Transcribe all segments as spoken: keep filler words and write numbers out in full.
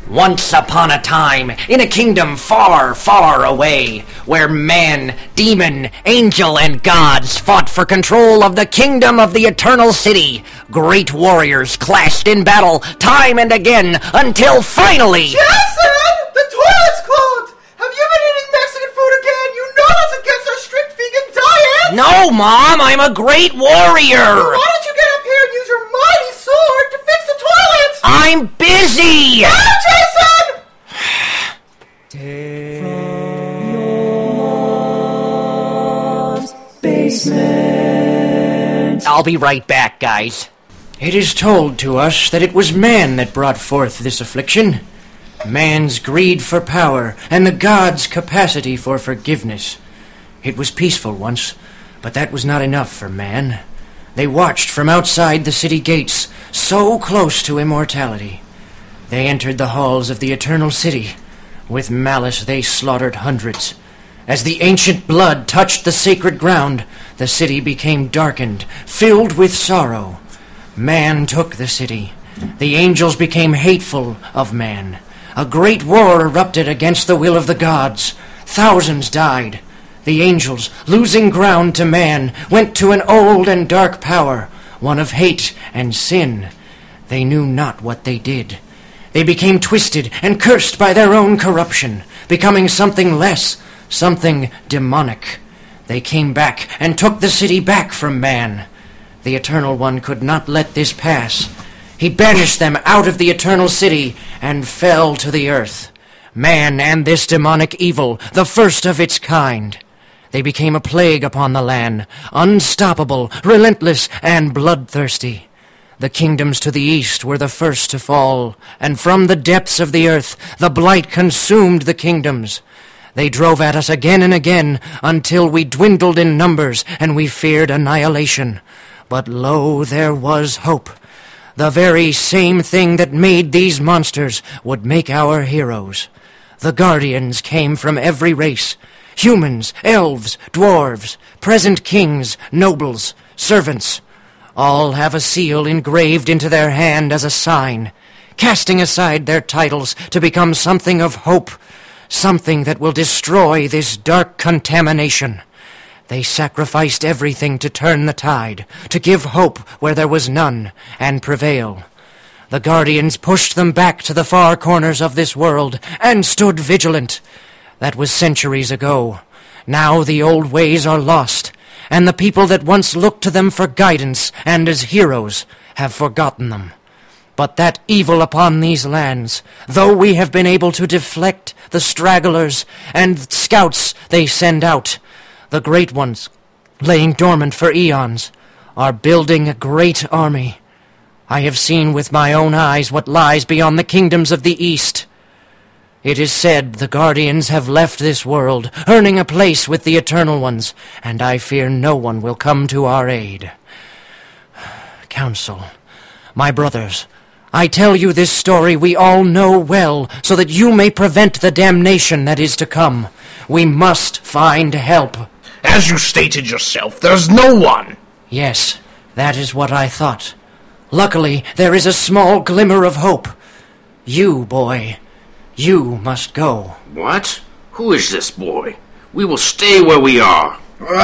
Once upon a time, in a kingdom far, far away, where man, demon, angel, and gods fought for control of the kingdom of the eternal city, great warriors clashed in battle time and again until finally... Jason! The toilet's clogged! Have you been eating Mexican food again? You know that's against our strict vegan diet! No, Mom! I'm a great warrior! Well, why don't you get up here and use your mighty sword to fix the toilet? I'm busy! Ah, Jason! Basement. I'll be right back, guys. It is told to us that it was man that brought forth this affliction. Man's greed for power, and the gods' capacity for forgiveness. It was peaceful once, but that was not enough for man. They watched from outside the city gates, so close to immortality. They entered the halls of the eternal city. With malice they slaughtered hundreds. As the ancient blood touched the sacred ground, the city became darkened, filled with sorrow. Man took the city. The angels became hateful of man. A great war erupted against the will of the gods. Thousands died. The angels, losing ground to man, went to an old and dark power, one of hate and sin. They knew not what they did. They became twisted and cursed by their own corruption, becoming something less, something demonic. They came back and took the city back from man. The Eternal One could not let this pass. He banished them out of the eternal city and fell to the earth. Man and this demonic evil, the first of its kind. They became a plague upon the land, unstoppable, relentless, and bloodthirsty. The kingdoms to the east were the first to fall, and from the depths of the earth the blight consumed the kingdoms. They drove at us again and again until we dwindled in numbers and we feared annihilation. But lo, there was hope. The very same thing that made these monsters would make our heroes. The Guardians came from every race. Humans, elves, dwarves, present kings, nobles, servants. All have a seal engraved into their hand as a sign, casting aside their titles to become something of hope, something that will destroy this dark contamination. They sacrificed everything to turn the tide, to give hope where there was none, and prevail. The Guardians pushed them back to the far corners of this world, and stood vigilant. That was centuries ago. Now the old ways are lost, and the people that once looked to them for guidance and as heroes have forgotten them. But that evil upon these lands, though we have been able to deflect the stragglers and scouts they send out, the great ones, laying dormant for eons, are building a great army. I have seen with my own eyes what lies beyond the kingdoms of the east. It is said the Guardians have left this world, earning a place with the Eternal Ones, and I fear no one will come to our aid. Council, my brothers, I tell you this story we all know well, so that you may prevent the damnation that is to come. We must find help. As you stated yourself, there's no one. Yes, that is what I thought. Luckily, there is a small glimmer of hope. You, boy, you must go. What? Who is this boy? We will stay where we are.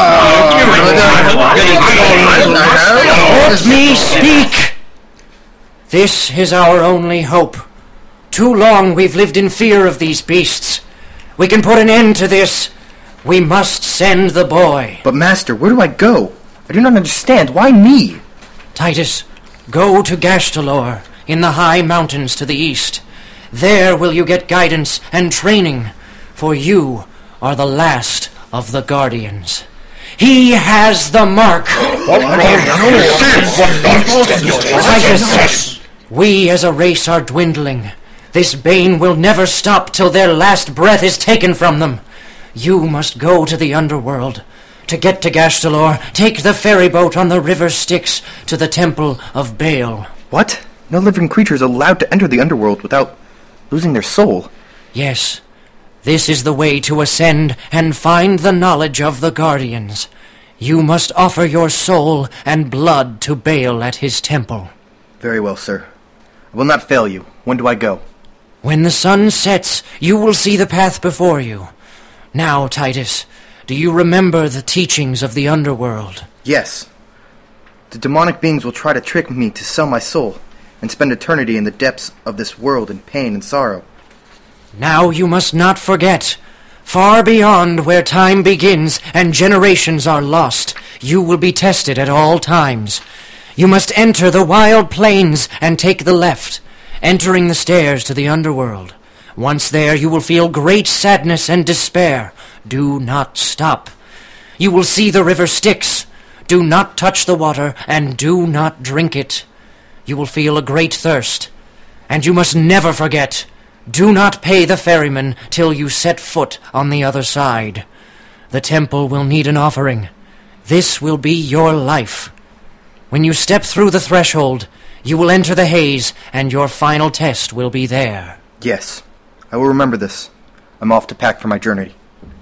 Let me speak! This is our only hope. Too long we've lived in fear of these beasts. We can put an end to this. We must send the boy. But Master, where do I go? I do not understand. Why me? Titus, go to Gashtalor, in the high mountains to the east. There will you get guidance and training, for you are the last of the Guardians. He has the mark. Titus, we as a race are dwindling. This bane will never stop till their last breath is taken from them. You must go to the underworld. To get to Gashtalor, take the ferry boat on the river Styx to the temple of Baal. What? No living creature is allowed to enter the underworld without losing their soul. Yes, this is the way to ascend and find the knowledge of the Guardians. You must offer your soul and blood to Baal at his temple. Very well, sir. I will not fail you. When do I go? When the sun sets, you will see the path before you. Now, Titus, do you remember the teachings of the underworld? Yes. The demonic beings will try to trick me to sell my soul and spend eternity in the depths of this world in pain and sorrow. Now you must not forget, far beyond where time begins and generations are lost, you will be tested at all times. You must enter the wild plains and take the left, entering the stairs to the underworld. Once there, you will feel great sadness and despair. Do not stop. You will see the river Styx. Do not touch the water, and do not drink it. You will feel a great thirst. And you must never forget, do not pay the ferryman till you set foot on the other side. The temple will need an offering. This will be your life. When you step through the threshold, you will enter the haze, and your final test will be there. Yes, I will remember this. I'm off to pack for my journey.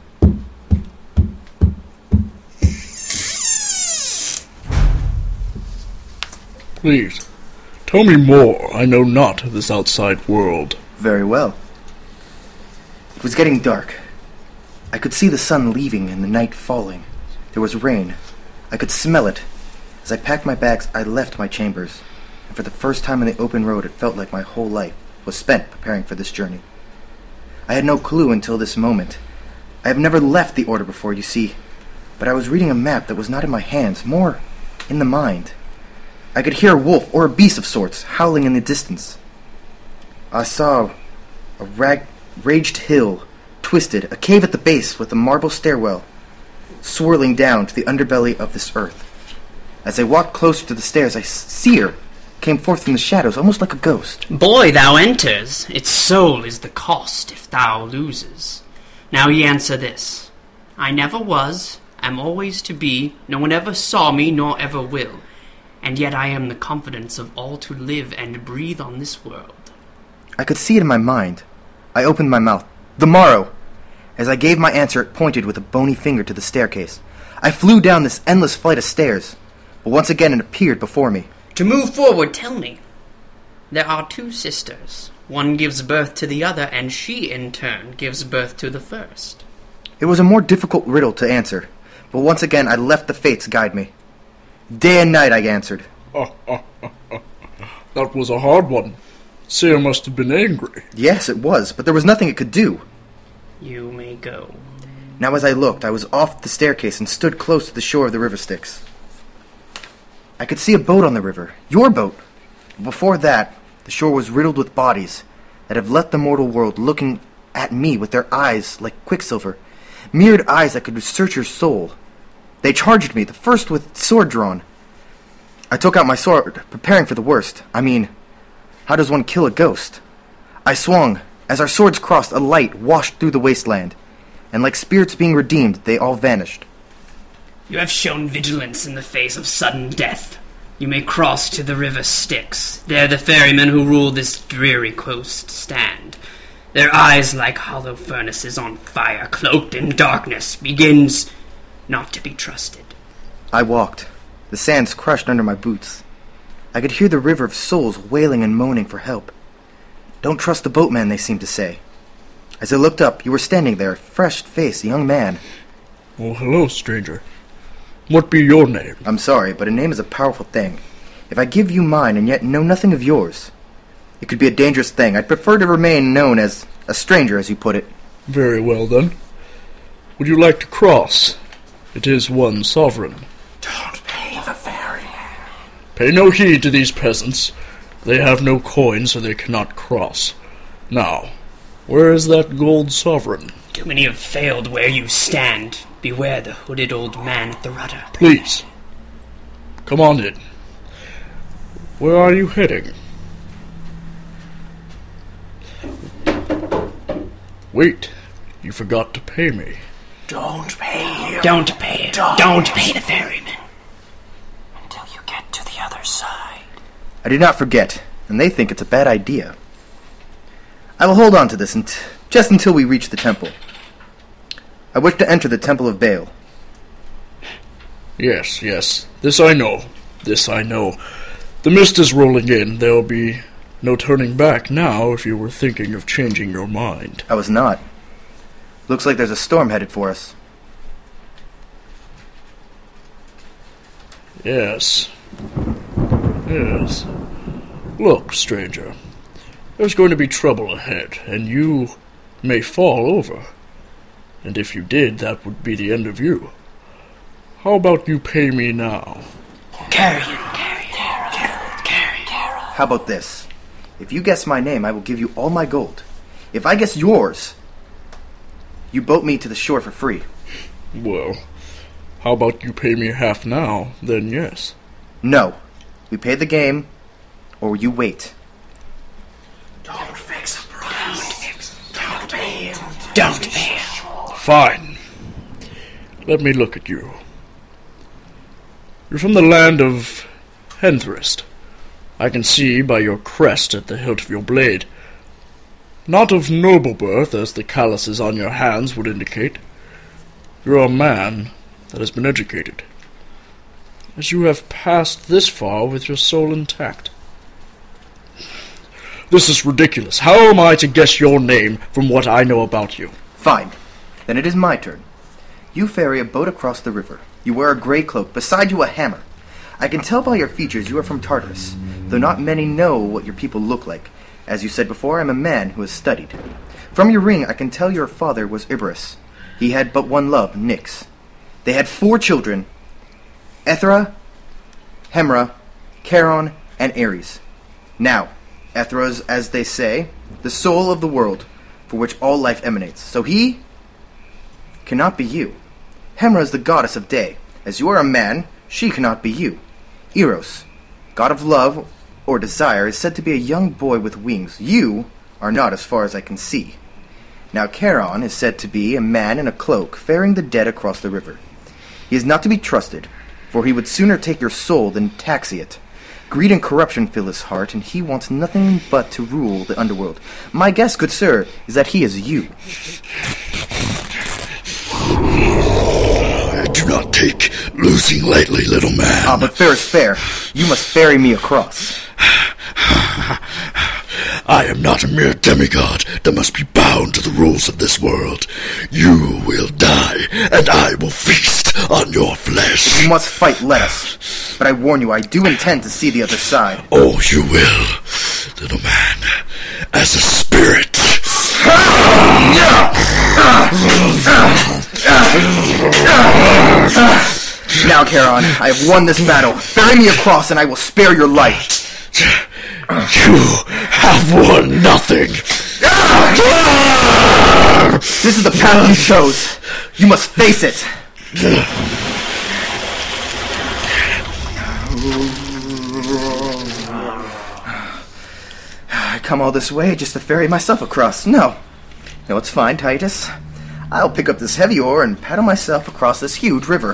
Please, tell me more. I know not of this outside world. Very well. It was getting dark. I could see the sun leaving and the night falling. There was rain. I could smell it. As I packed my bags, I left my chambers. And for the first time on the open road, it felt like my whole life was spent preparing for this journey. I had no clue until this moment. I have never left the Order before, you see, but I was reading a map that was not in my hands, more in the mind. I could hear a wolf or a beast of sorts howling in the distance. I saw a rag- raged hill, twisted, a cave at the base with a marble stairwell, swirling down to the underbelly of this earth. As I walked closer to the stairs, I see her came forth from the shadows, almost like a ghost. Boy, thou enters. Its soul is the cost if thou loses. Now ye answer this. I never was, am always to be, no one ever saw me, nor ever will. And yet I am the confidence of all to live and breathe on this world. I could see it in my mind. I opened my mouth. The morrow! As I gave my answer, it pointed with a bony finger to the staircase. I flew down this endless flight of stairs, but once again it appeared before me. To move forward, tell me. There are two sisters. One gives birth to the other, and she, in turn, gives birth to the first. It was a more difficult riddle to answer, but once again I left the fates guide me. Day and night, I answered. That was a hard one. Seer must have been angry. Yes, it was, but there was nothing it could do. You may go. Now as I looked, I was off the staircase and stood close to the shore of the river Styx. I could see a boat on the river, your boat. But before that, the shore was riddled with bodies that have left the mortal world looking at me with their eyes like quicksilver, mirrored eyes that could search your soul. They charged me, the first with sword drawn. I took out my sword, preparing for the worst. I mean, how does one kill a ghost? I swung. As our swords crossed, a light washed through the wasteland, and like spirits being redeemed, they all vanished. You have shown vigilance in the face of sudden death. You may cross to the river Styx. There the ferrymen who rule this dreary coast stand. Their eyes like hollow furnaces on fire, cloaked in darkness, begins not to be trusted. I walked. The sands crushed under my boots. I could hear the river of souls wailing and moaning for help. Don't trust the boatman, they seemed to say. As I looked up, you were standing there, a fresh-faced young man. Oh, hello, stranger. What be your name? I'm sorry, but a name is a powerful thing. If I give you mine and yet know nothing of yours, it could be a dangerous thing. I'd prefer to remain known as a stranger, as you put it. Very well, then. Would you like to cross? It is one sovereign. Don't pay the ferry. Pay no heed to these peasants. They have no coin, so they cannot cross. Now, where is that gold sovereign? Too many have failed where you stand. Beware the hooded old man at the rudder. Please, come on in. Where are you heading? Wait, you forgot to pay me. Don't pay him. Don't pay it. Don't. Don't pay the ferryman. Until you get to the other side. I did not forget, and they think it's a bad idea. I will hold on to this unt- just until we reach the temple. I wish to enter the temple of Baal. Yes, yes, this I know. This I know. The mist is rolling in. There will be No turning back now if you were thinking of changing your mind. I was not. Looks like there's a storm headed for us. Yes. Yes. Look, stranger. There's going to be trouble ahead, and you may fall over. And if you did, that would be the end of you. How about you pay me now? Carrion, carrion, carrion, carrion. How about this? If you guess my name, I will give you all my gold. If I guess yours, you boat me to the shore for free. Well, how about you pay me half now, then yes. No. We pay the game, or you wait. Don't fix a price. Don't pay him. Don't pay him. Fine. Let me look at you. You're from the land of Henthrist. I can see by your crest at the hilt of your blade. Not of noble birth, as the calluses on your hands would indicate. You're a man that has been educated, as you have passed this far with your soul intact. This is ridiculous. How am I to guess your name from what I know about you? Fine. Then it is my turn. You ferry a boat across the river. You wear a gray cloak, beside you a hammer. I can tell by your features you are from Tartarus, though not many know what your people look like. As you said before, I am a man who has studied. From your ring, I can tell your father was Iberus. He had but one love, Nyx. They had four children, Ethra, Hemra, Charon, and Ares. Now, Ethra's, as they say, the soul of the world, for which all life emanates. So he cannot be you. Hemra is the goddess of day. As you are a man, she cannot be you. Eros, god of love or desire, is said to be a young boy with wings. You are not, as far as I can see. Now Charon is said to be a man in a cloak, ferrying the dead across the river. He is not to be trusted, for he would sooner take your soul than taxi it. Greed and corruption fill his heart, and he wants nothing but to rule the underworld. My guess, good sir, is that he is you. Do not take losing lightly, little man. Ah, but fair is fair. You must ferry me across. I am not a mere demigod that must be bound to the rules of this world. You will die, and I will feast on your flesh. You must fight, let us. But I warn you, I do intend to see the other side. Oh, you will, little man, as a spirit. Now, Charon, I have won this battle. Ferry me across, and I will spare your life. You have won nothing. This is the path you chose. You must face it. I come all this way just to ferry myself across. No. No, it's fine, Titus. I'll pick up this heavy oar and paddle myself across this huge river.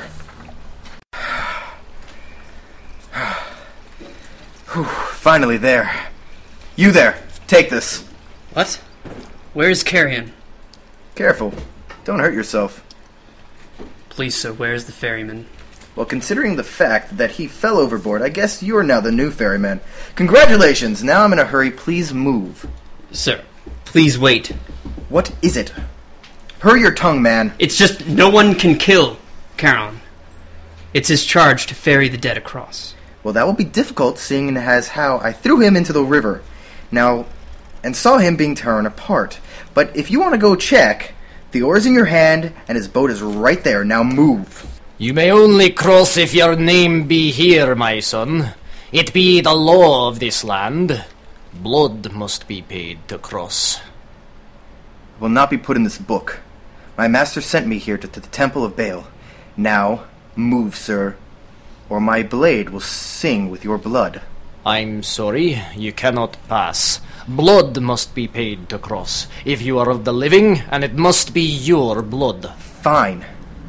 Whew, finally there. You there. Take this. What? Where is Carrion? Careful. Don't hurt yourself. Please, sir, where is the ferryman? Well, considering the fact that he fell overboard, I guess you are now the new ferryman. Congratulations! Now I'm in a hurry. Please move. Sir, please wait. What is it? Hurry your tongue, man. It's just no one can kill Charon. It's his charge to ferry the dead across. Well, that will be difficult, seeing as how I threw him into the river. Now, and saw him being torn apart. But if you want to go check, the oar's in your hand, and his boat is right there. Now move. You may only cross if your name be here, my son. It be the law of this land. Blood must be paid to cross. It will not be put in this book. My master sent me here to, to the temple of Baal. Now, move, sir, or my blade will sing with your blood. I'm sorry, you cannot pass. Blood must be paid to cross. If you are of the living, and it must be your blood. Fine.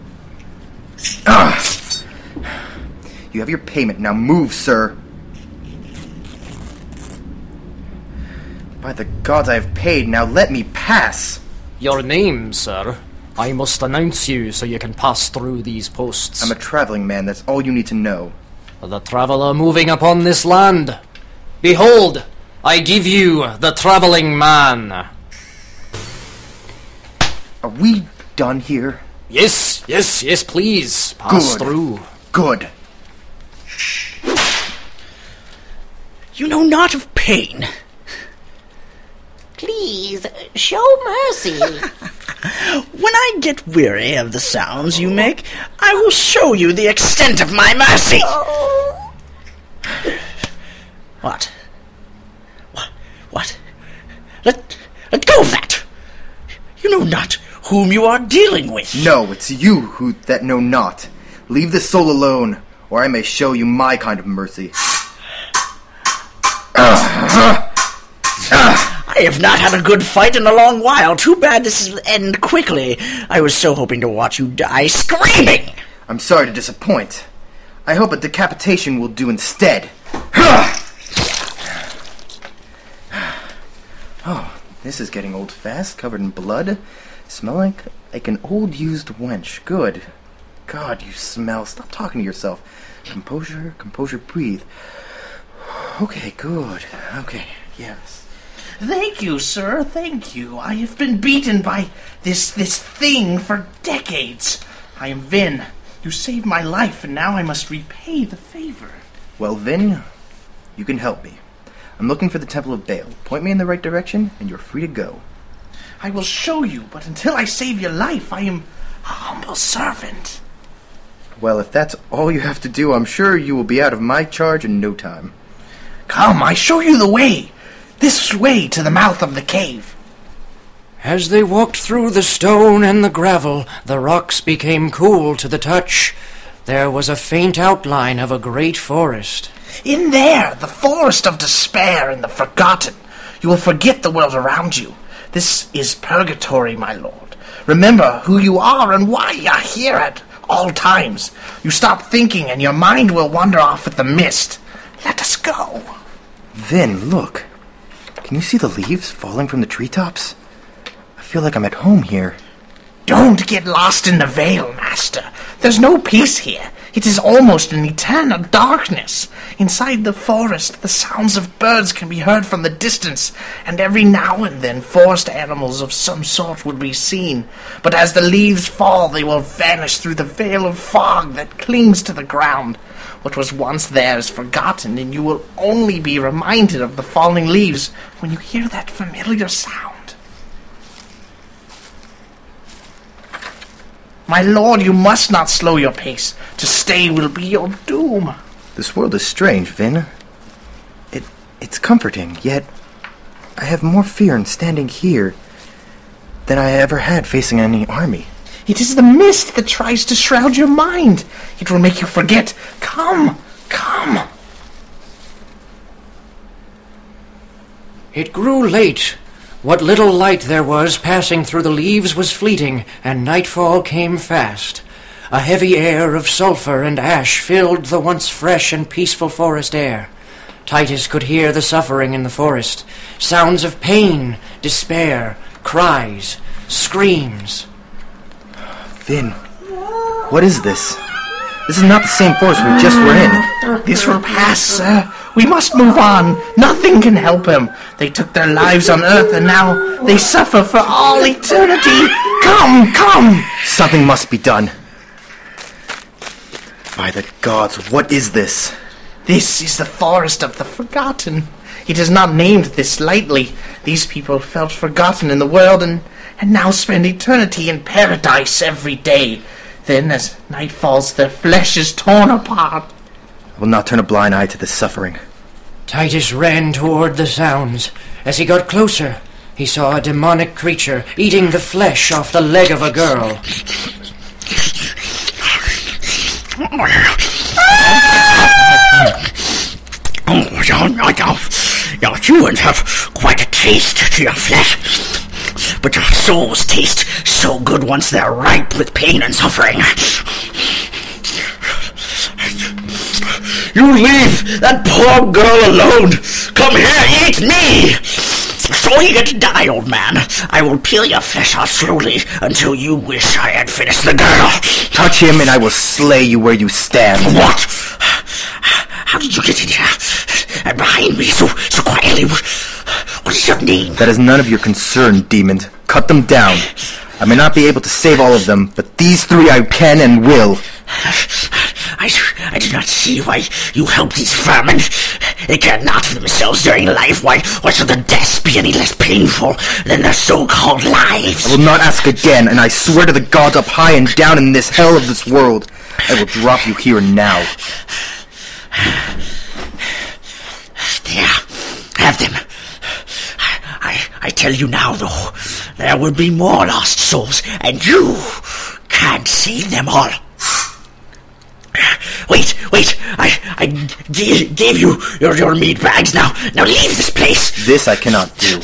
Ah! You have your payment. Now move, sir. By the gods, I have paid. Now let me pass. Your name, sir. I must announce you so you can pass through these posts. I'm a traveling man. That's all you need to know. The traveler moving upon this land. Behold, I give you the traveling man. Are we done here? Yes, yes, yes, please. Pass Good. through. Good. You know not of pain. Please, show mercy. When I get weary of the sounds you make, I will show you the extent of my mercy. Oh. What? What? What? Let, let go of that. You know not whom you are dealing with. No, it's you who that know not. Leave the soul alone, or I may show you my kind of mercy. I have not had a good fight in a long while. Too bad this will end quickly. I was so hoping to watch you die screaming. I'm sorry to disappoint. I hope a decapitation will do instead. Oh, this is getting old fast, covered in blood. Smell like, like an old used wench. Good. God, you smell. Stop talking to yourself. Composure, composure, breathe. Okay, good. Okay, yes. Thank you, sir, thank you. I have been beaten by this, this thing for decades. I am Vin. You saved my life, and now I must repay the favor. Well, Vin, you can help me. I'm looking for the Temple of Baal. Point me in the right direction, and you're free to go. I will show you, but until I save your life, I am a humble servant. Well, if that's all you have to do, I'm sure you will be out of my charge in no time. Come, I show you the way. This way to the mouth of the cave. As they walked through the stone and the gravel, the rocks became cool to the touch. There was a faint outline of a great forest. In there, the forest of despair and the forgotten. You will forget the world around you. This is purgatory, my lord. Remember who you are and why you are here at all times. You stop thinking and your mind will wander off with the mist. Let us go. Vin, look. Can you see the leaves falling from the treetops? I feel like I'm at home here. Don't get lost in the veil, master. There's no peace here. It is almost an eternal darkness. Inside the forest, the sounds of birds can be heard from the distance, and every now and then forest animals of some sort will be seen. But as the leaves fall, they will vanish through the veil of fog that clings to the ground. What was once there is forgotten, and you will only be reminded of the falling leaves when you hear that familiar sound. My lord, you must not slow your pace. To stay will be your doom. This world is strange, Vin. It, it's comforting, yet I have more fear in standing here than I ever had facing any army. It is the mist that tries to shroud your mind. It will make you forget. Come, come. It grew late. What little light there was passing through the leaves was fleeting, and nightfall came fast. A heavy air of sulphur and ash filled the once fresh and peaceful forest air. Titus could hear the suffering in the forest, sounds of pain, despair, cries, screams. Vin, what is this? This is not the same forest we just were in. This will pass, sir. We must move on. Nothing can help him. They took their lives on Earth, and now they suffer for all eternity. Come, come! Something must be done. By the gods, what is this? This is the Forest of the Forgotten. It is not named this lightly. These people felt forgotten in the world, and, and now spend eternity in paradise every day. Then, as night falls, their flesh is torn apart. I will not turn a blind eye to this suffering. Titus ran toward the sounds. As he got closer, he saw a demonic creature eating the flesh off the leg of a girl. Oh, your humans have quite a taste to your flesh, but your souls taste so good once they're ripe with pain and suffering. You leave that poor girl alone. Come here, eat me. So eager to die, old man. I will peel your flesh off slowly until you wish I had finished the girl. Touch him and I will slay you where you stand. What? How did you get in here? and behind me so, so quietly. What is your name? That is none of your concern, demon. Cut them down. I may not be able to save all of them, but these three I can and will. I, I do not see why you help these vermin. They care not for themselves during life. Why, why should their deaths be any less painful than their so-called lives? I will not ask again, and I swear to the gods up high and down in this hell of this world, I will drop you here now. There, have them. I, I tell you now, though, there will be more lost souls, and you can't save them all. Wait, wait, I, I g- gave you your, your meat bags. Now, now leave this place. This I cannot do.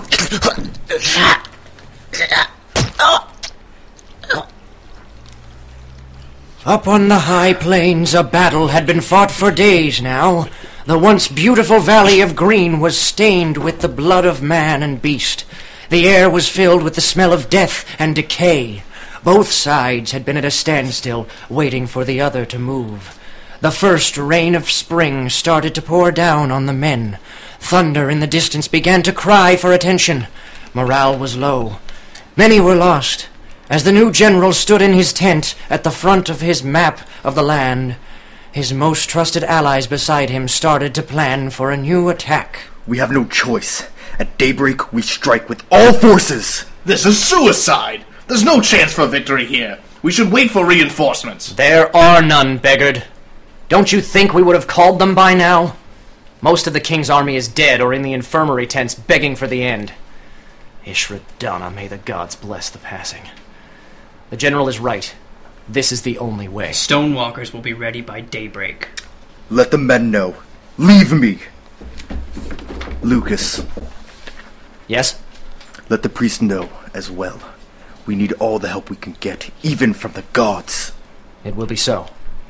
Up on the high plains, a battle had been fought for days now. The once beautiful valley of green was stained with the blood of man and beast. The air was filled with the smell of death and decay. Both sides had been at a standstill, waiting for the other to move. The first rain of spring started to pour down on the men. Thunder in the distance began to cry for attention. Morale was low. Many were lost. As the new general stood in his tent at the front of his map of the land, his most trusted allies beside him started to plan for a new attack. We have no choice. At daybreak, we strike with all forces. This is suicide. There's no chance for victory here. We should wait for reinforcements. There are none, Beggared. Don't you think we would have called them by now? Most of the king's army is dead or in the infirmary tents begging for the end. Ishradana, may the gods bless the passing. The general is right. This is the only way. Stonewalkers will be ready by daybreak. Let the men know. Leave me. Lucas. Yes? Let the priest know as well. We need all the help we can get, even from the gods. It will be so.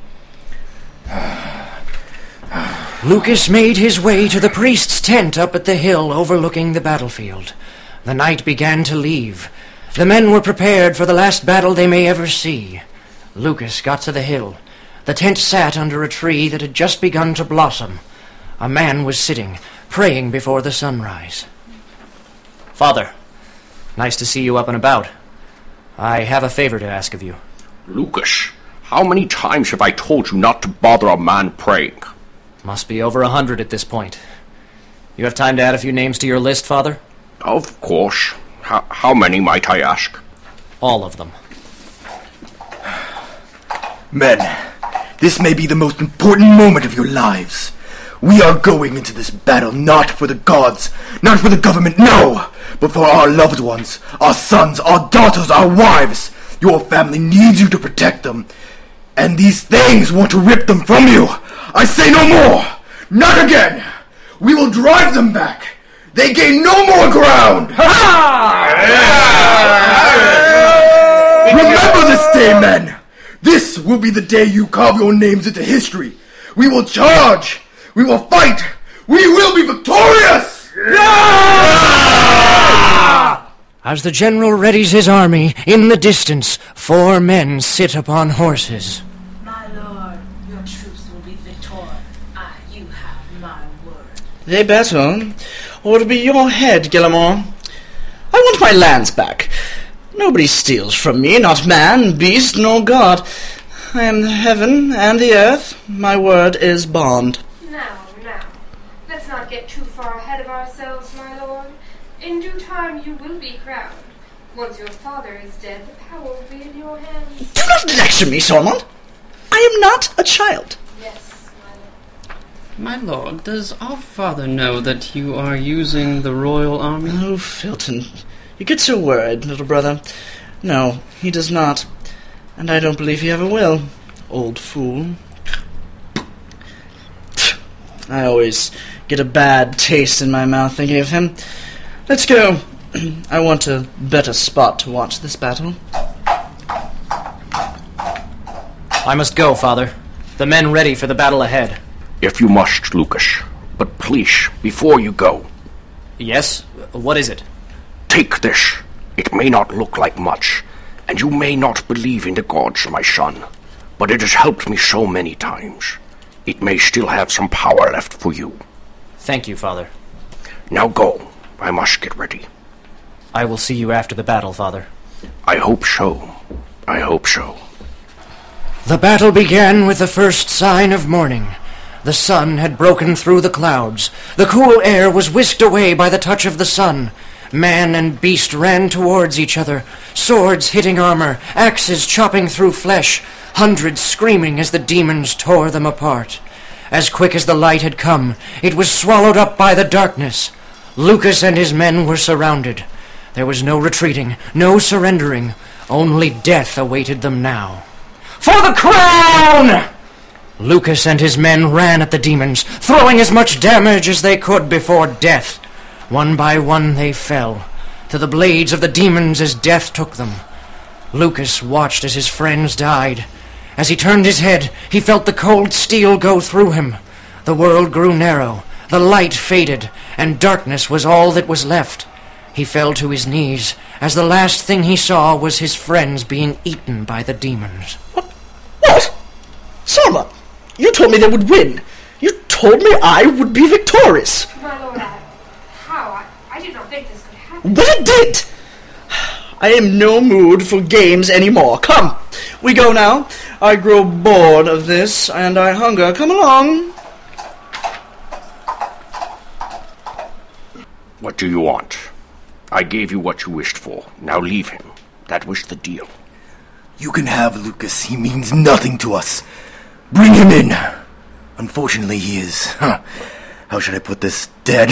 Lucas made his way to the priest's tent up at the hill overlooking the battlefield. The night began to leave. The men were prepared for the last battle they may ever see. Lucas got to the hill. The tent sat under a tree that had just begun to blossom. A man was sitting, praying before the sunrise. Father, nice to see you up and about. I have a favor to ask of you. Lucas, how many times have I told you not to bother a man praying? Must be over a hundred at this point. You have time to add a few names to your list, Father? Of course. H- how many might I ask? All of them. Men, this may be the most important moment of your lives. We are going into this battle not for the gods, not for the government, no, but for our loved ones, our sons, our daughters, our wives. Your family needs you to protect them, and these things want to rip them from you. I say no more, not again. We will drive them back. They gain no more ground. Remember this day, men. This will be the day you carve your names into history. We will charge. We will fight! We will be victorious! Yeah! As the general readies his army, in the distance, four men sit upon horses. My lord, your troops will be victorious. Ah, you have my word. They better, or it'll be your head, Guillemot. I want my lands back. Nobody steals from me, not man, beast, nor god. I am the heaven and the earth. My word is bond. Now, now, let's not get too far ahead of ourselves, my lord. In due time you will be crowned. Once your father is dead, the power will be in your hands. Do not lecture me, Sormond. I am not a child. Yes, my lord. My lord, does our father know that you are using the royal army? Oh, Filton, you get so worried, little brother. No, he does not. And I don't believe he ever will. Old fool. I always get a bad taste in my mouth thinking of him. Let's go. I want a better spot to watch this battle. I must go, Father. The men ready for the battle ahead. If you must, Lucas. But please, before you go... Yes? What is it? Take this. It may not look like much, and you may not believe in the gods, my son, but it has helped me so many times. It may still have some power left for you. Thank you, Father. Now go. I must get ready. I will see you after the battle, Father. I hope so. I hope so. The battle began with the first sign of morning. The sun had broken through the clouds. The cool air was whisked away by the touch of the sun. Man and beast ran towards each other, swords hitting armor, axes chopping through flesh, hundreds screaming as the demons tore them apart. As quick as the light had come, it was swallowed up by the darkness. Lucas and his men were surrounded. There was no retreating, no surrendering. Only death awaited them now. For the crown! Lucas and his men ran at the demons, throwing as much damage as they could before death. One by one they fell, to the blades of the demons as death took them. Lucas watched as his friends died. As he turned his head, he felt the cold steel go through him. The world grew narrow, the light faded, and darkness was all that was left. He fell to his knees, as the last thing he saw was his friends being eaten by the demons. What? What? Selma, you told me they would win. You told me I would be victorious. My lord, I, how? I, I did not think this could happen. But it did! I am in no mood for games anymore. Come, we go now. I grow bored of this, and I hunger. Come along. What do you want? I gave you what you wished for. Now leave him. That was the deal. You can have Lucas. He means nothing to us. Bring him in. Unfortunately, he is... Huh, how should I put this? Dead.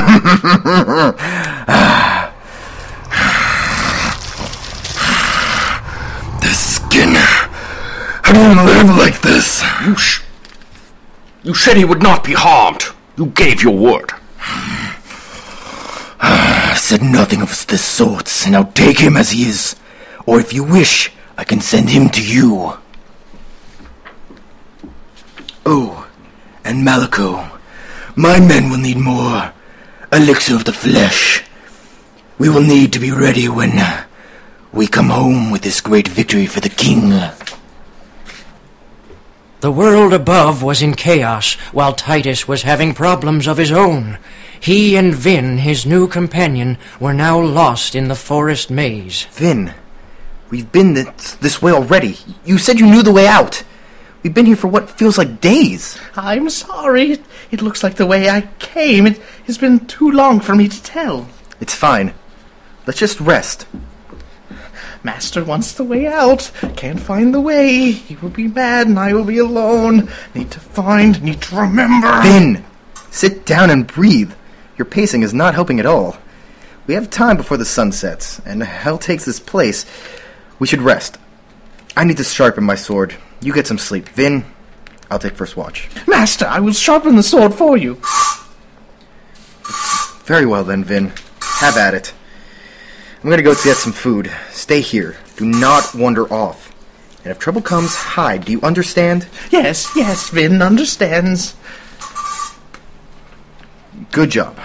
The skin. How do you live like this? You sh... You said he would not be harmed. You gave your word. I said nothing of this sort. Now take him as he is. Or if you wish, I can send him to you. Oh, and Malico. My men will need more elixir of the flesh. We will need to be ready when we come home with this great victory for the king. The world above was in chaos, while Titus was having problems of his own. He and Vin, his new companion, were now lost in the forest maze. Vin, we've been this, this way already. You said you knew the way out. We've been here for what feels like days. I'm sorry. It, it looks like the way I came. It has been too long for me to tell. It's fine. Let's just rest. Master wants the way out. Can't find the way. He will be mad and I will be alone. Need to find, need to remember. Vin, sit down and breathe. Your pacing is not helping at all. We have time before the sun sets, and hell takes this place. We should rest. I need to sharpen my sword. You get some sleep. Vin, I'll take first watch. Master, I will sharpen the sword for you. Very well then, Vin. Have at it. I'm gonna go get some food. Stay here. Do not wander off. And if trouble comes, hide. Do you understand? Yes, yes, Vin understands. Good job.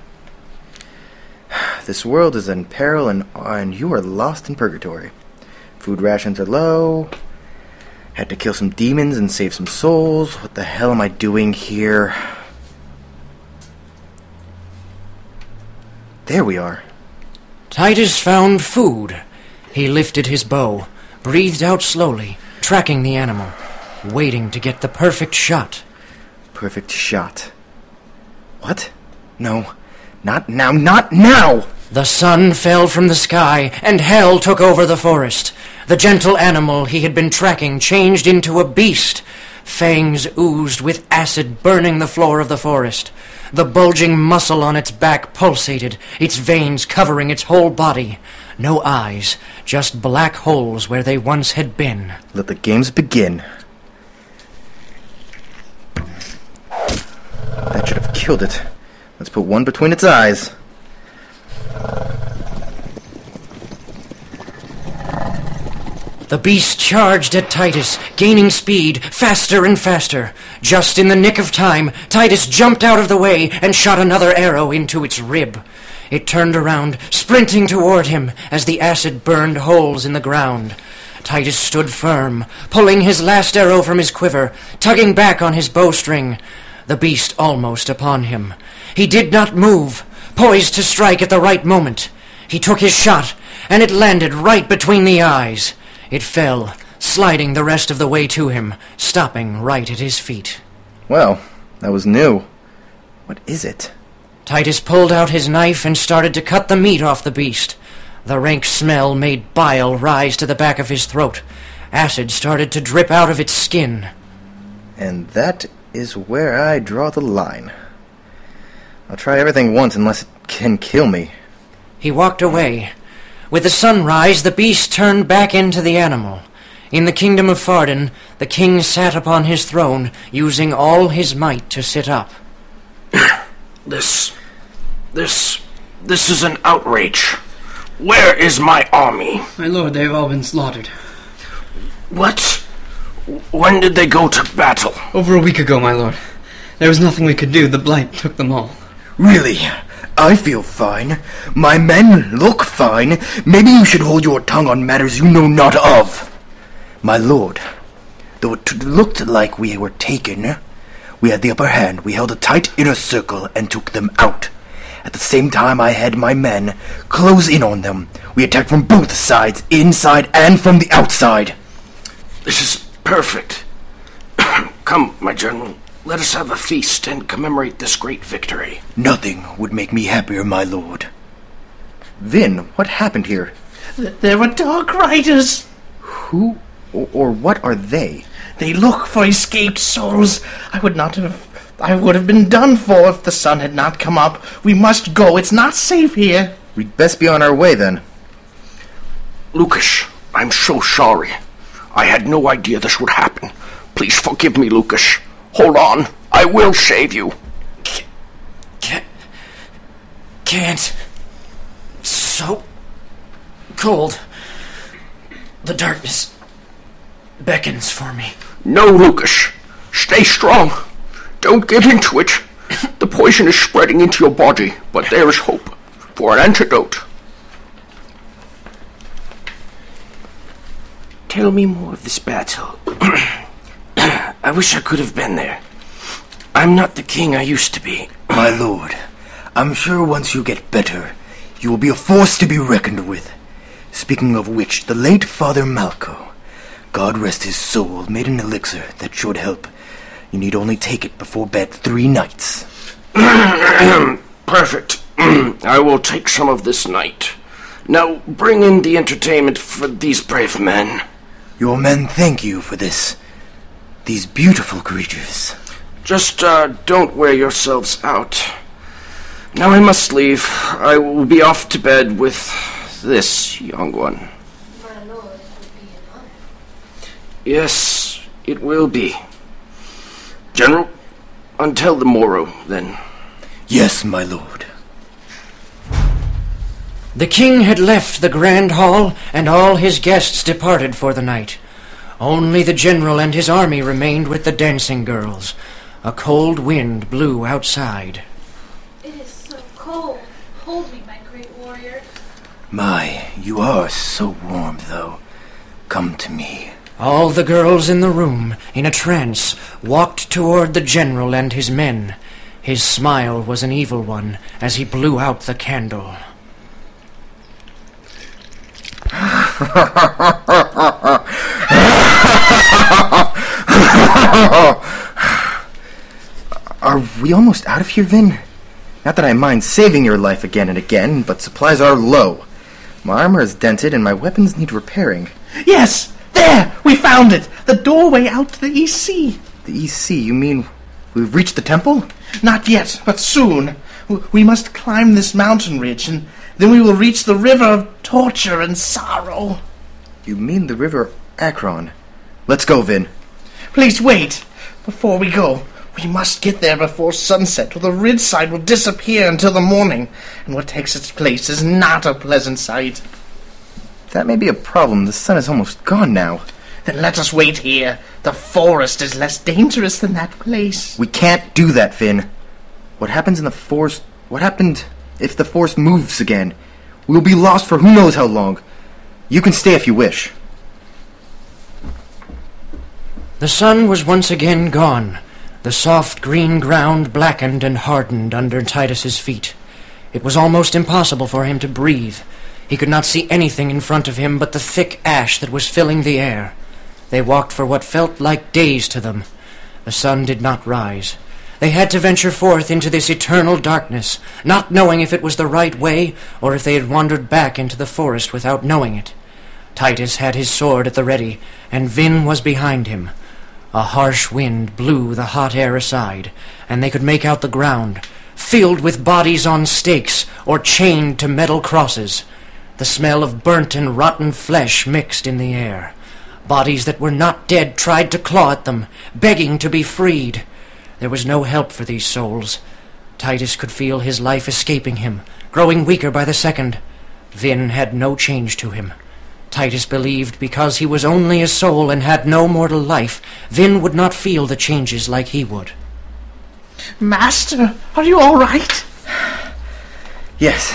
This world is in peril and, and you are lost in purgatory. Food rations are low. Had to kill some demons and save some souls. What the hell am I doing here? There we are. Titus found food. He lifted his bow, breathed out slowly, tracking the animal, waiting to get the perfect shot. Perfect shot. What? No. Not now, not now! The sun fell from the sky, and hell took over the forest. The gentle animal he had been tracking changed into a beast. Fangs oozed with acid, burning the floor of the forest. The bulging muscle on its back pulsated, its veins covering its whole body. No eyes, just black holes where they once had been. Let the games begin. That should have killed it. Let's put one between its eyes. The beast charged at Titus, gaining speed, faster and faster. Just in the nick of time, Titus jumped out of the way and shot another arrow into its rib. It turned around, sprinting toward him as the acid burned holes in the ground. Titus stood firm, pulling his last arrow from his quiver, tugging back on his bowstring. The beast almost upon him. He did not move, poised to strike at the right moment. He took his shot, and it landed right between the eyes. It fell, sliding the rest of the way to him, stopping right at his feet. Well, that was new. What is it? Titus pulled out his knife and started to cut the meat off the beast. The rank smell made bile rise to the back of his throat. Acid started to drip out of its skin. And that is where I draw the line. I'll try everything once unless it can kill me. He walked away. With the sunrise, the beast turned back into the animal. In the kingdom of Farden, the king sat upon his throne, using all his might to sit up. This... this... this is an outrage. Where is my army? My lord, they have all been slaughtered. What? When did they go to battle? Over a week ago, my lord. There was nothing we could do. The blight took them all. Really? I feel fine. My men look fine. Maybe you should hold your tongue on matters you know not of. My lord, though it looked like we were taken, we had the upper hand. We held a tight inner circle and took them out. At the same time, I had my men close in on them. We attacked from both sides, inside and from the outside. This is perfect. Come, my general, let us have a feast and commemorate this great victory. Nothing would make me happier, my lord. Vin, what happened here? There were Dark Riders. Who or, or what are they? They look for escaped souls. I would not have... I would have been done for if the sun had not come up. We must go. It's not safe here. We'd best be on our way, then. Lucas, I'm so sorry. I had no idea this would happen. Please forgive me, Lucas. Hold on. I will save you. Can't... Can't... So... cold. The darkness beckons for me. No, Lucas. Stay strong. Don't give in to it. The poison is spreading into your body, but there is hope for an antidote. Tell me more of this battle. I wish I could have been there. I'm not the king I used to be. My lord, I'm sure once you get better, you will be a force to be reckoned with. Speaking of which, the late Father Malco, God rest his soul, made an elixir that should help. You need only take it before bed three nights. Perfect. I will take some of this night. Now, bring in the entertainment for these brave men. Your men thank you for this. These beautiful creatures. Just, uh, don't wear yourselves out. Now I must leave. I will be off to bed with this young one. My lord, it would be an honor. Yes, it will be. General, until the morrow, then. Yes, my lord. The king had left the grand hall, and all his guests departed for the night. Only the general and his army remained with the dancing girls. A cold wind blew outside. It is so cold. Hold me, my great warrior. My, you are so warm, though. Come to me. All the girls in the room, in a trance, walked toward the general and his men. His smile was an evil one as he blew out the candle. Are we almost out of here, Vin? Not that I mind saving your life again and again, but supplies are low. My armor is dented and my weapons need repairing. Yes! There! We found it! The doorway out to the East Sea. The East Sea? You mean we've reached the temple? Not yet, but soon. We must climb this mountain ridge, and then we will reach the river of torture and sorrow. You mean the river Akron? Let's go, Vin. Please wait. Before we go, we must get there before sunset, or the ridge side will disappear until the morning, and what takes its place is not a pleasant sight. That may be a problem. The sun is almost gone now. Then let us wait here. The forest is less dangerous than that place. We can't do that, Vin. What happens in the forest... What happened if the forest moves again? We'll be lost for who knows how long. You can stay if you wish. The sun was once again gone. The soft green ground blackened and hardened under Titus's feet. It was almost impossible for him to breathe. He could not see anything in front of him but the thick ash that was filling the air. They walked for what felt like days to them. The sun did not rise. They had to venture forth into this eternal darkness, not knowing if it was the right way or if they had wandered back into the forest without knowing it. Titus had his sword at the ready, and Vin was behind him. A harsh wind blew the hot air aside, and they could make out the ground, filled with bodies on stakes or chained to metal crosses. The smell of burnt and rotten flesh mixed in the air. Bodies that were not dead tried to claw at them, begging to be freed. There was no help for these souls. Titus could feel his life escaping him, growing weaker by the second. Vin had no change to him. Titus believed because he was only a soul and had no mortal life, Vin would not feel the changes like he would. Master, are you all right? Yes.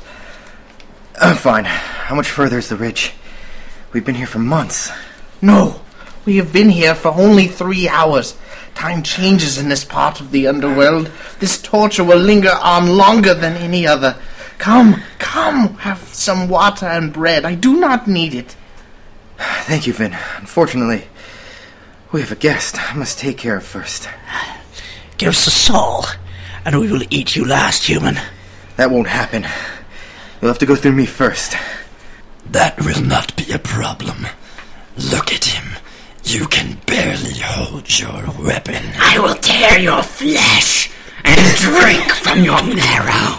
I'm fine. How much further is the ridge? We've been here for months. No, we have been here for only three hours. Time changes in this part of the underworld. This torture will linger on longer than any other. Come, come, have some water and bread. I do not need it. Thank you, Vin. Unfortunately, we have a guest I must take care of first. Give us a soul, and we will eat you last, human. That won't happen. You'll have to go through me first. That will not be a problem. Look at him. You can barely hold your weapon. I will tear your flesh and drink from your marrow.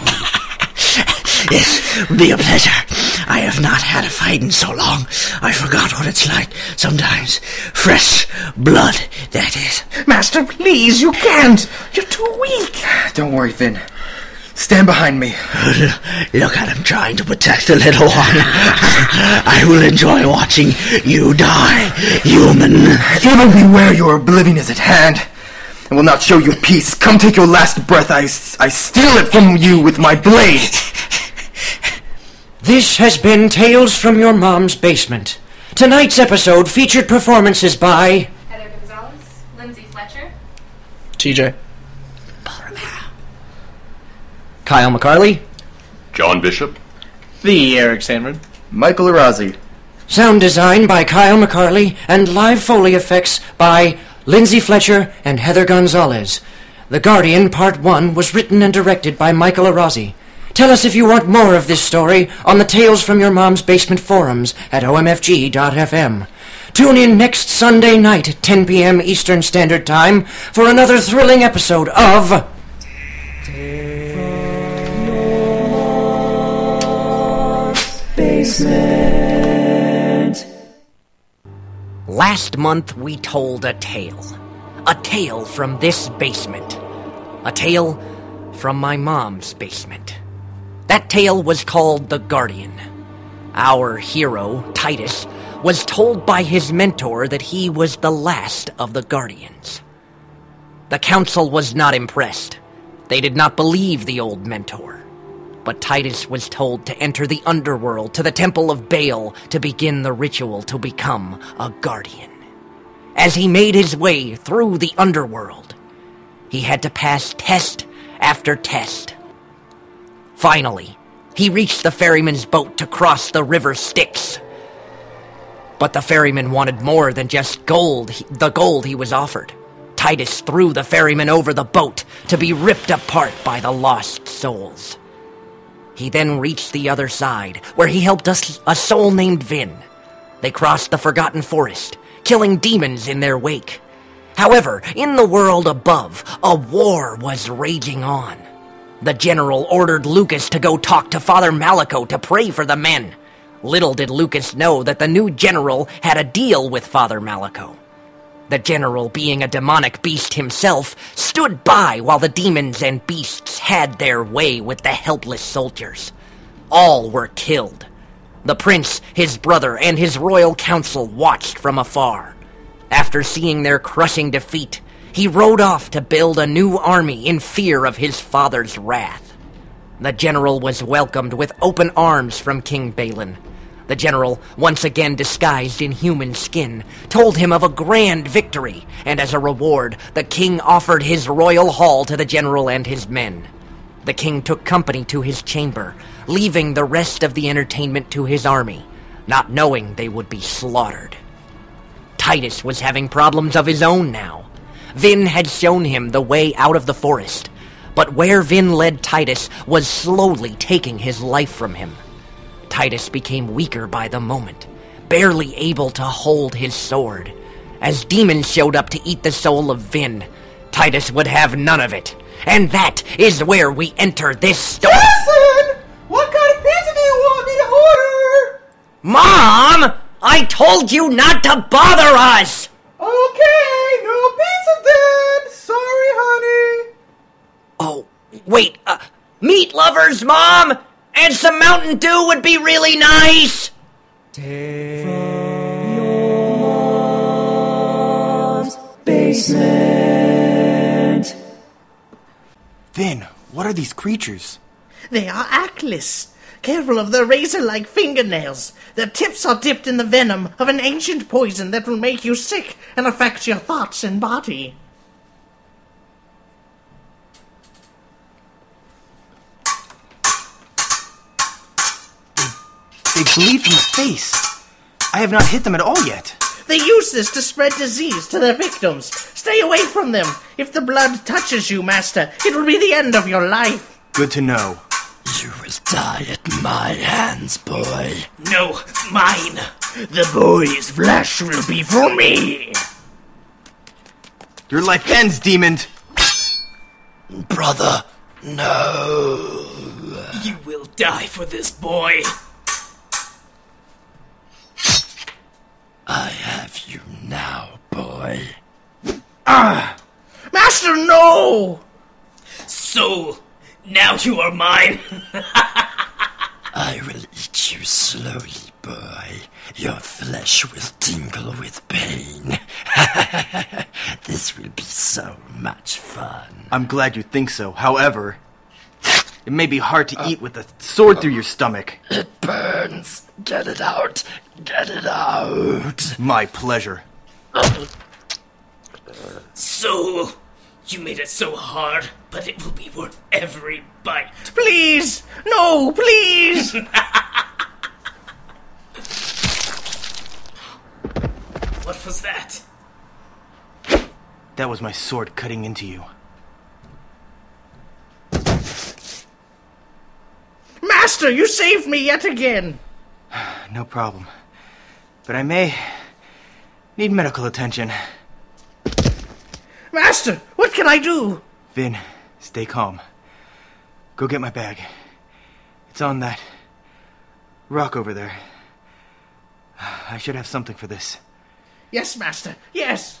Yes, it will be a pleasure. I have not had a fight in so long. I forgot what it's like sometimes. Fresh blood, that is. Master, please, you can't. You're too weak. Don't worry, Vin. Stand behind me. Look at him trying to protect the little one. I will enjoy watching you die, human. Even beware, your oblivion is at hand. I will not show you peace. Come take your last breath. I, I steal it from you with my blade. This has been Tales from Your Mom's Basement. Tonight's episode featured performances by Heather Gonzalez, Lindsay Fletcher, T J, Kyle McCarley, John Bishop, the Eric Sandman, Michael Arazi. Sound design by Kyle McCarley and live Foley effects by Lindsay Fletcher and Heather Gonzalez. The Guardian Part one was written and directed by Michael Arazi. Tell us if you want more of this story on the Tales from Your Mom's Basement forums at o m f g dot f m. Tune in next Sunday night at ten p.m. Eastern Standard Time for another thrilling episode of Basement. Last month we told a tale. A tale from this basement. A tale from my mom's basement. That tale was called The Guardian. Our hero, Titus, was told by his mentor that he was the last of the Guardians. The council was not impressed. They did not believe the old mentor. But Titus was told to enter the underworld to the Temple of Baal to begin the ritual to become a Guardian. As he made his way through the underworld, he had to pass test after test. Finally, he reached the ferryman's boat to cross the river Styx. But the ferryman wanted more than just gold, the gold he was offered. Titus threw the ferryman over the boat to be ripped apart by the lost souls. He then reached the other side, where he helped us a soul named Vin. They crossed the Forgotten Forest, killing demons in their wake. However, in the world above, a war was raging on. The general ordered Lucas to go talk to Father Malako to pray for the men. Little did Lucas know that the new general had a deal with Father Malako. The general, being a demonic beast himself, stood by while the demons and beasts had their way with the helpless soldiers. All were killed. The prince, his brother, and his royal council watched from afar. After seeing their crushing defeat, he rode off to build a new army in fear of his father's wrath. The general was welcomed with open arms from King Balin. The general, once again disguised in human skin, told him of a grand victory, and as a reward, the king offered his royal hall to the general and his men. The king took company to his chamber, leaving the rest of the entertainment to his army, not knowing they would be slaughtered. Titus was having problems of his own now. Vin had shown him the way out of the forest, but where Vin led Titus was slowly taking his life from him. Titus became weaker by the moment, barely able to hold his sword. As demons showed up to eat the soul of Vin, Titus would have none of it. And that is where we enter this story. Jason! What kind of pizza do you want me to order? Mom! I told you not to bother us! Okay, no pizza then! Sorry, honey. Oh, wait, uh, meat lovers, Mom! And some Mountain Dew would be really nice! Basement. Vin, what are these creatures? They are Aklis. Careful of their razor-like fingernails. Their tips are dipped in the venom of an ancient poison that will make you sick and affect your thoughts and body. They bleed from the face. I have not hit them at all yet. They use this to spread disease to their victims. Stay away from them. If the blood touches you, Master, it will be the end of your life. Good to know. You will die at my hands, boy. No, mine. The boy's flesh will be for me. Your life ends, demon. Brother, no. You will die for this boy. I have you now, boy. Ah! Master, no! Soul, now you are mine. I will eat you slowly, boy. Your flesh will tingle with pain. This will be so much fun. I'm glad you think so. However, it may be hard to uh, eat with a sword uh, through your stomach. It burns. Get it out. Get it out. My pleasure. Soul, you made it so hard, but it will be worth every bite. Please! No, please! What was that? That was my sword cutting into you. Master, you saved me yet again! No problem. But I may need medical attention. Master, what can I do? Vin, stay calm. Go get my bag. It's on that rock over there. I should have something for this. Yes, Master, yes!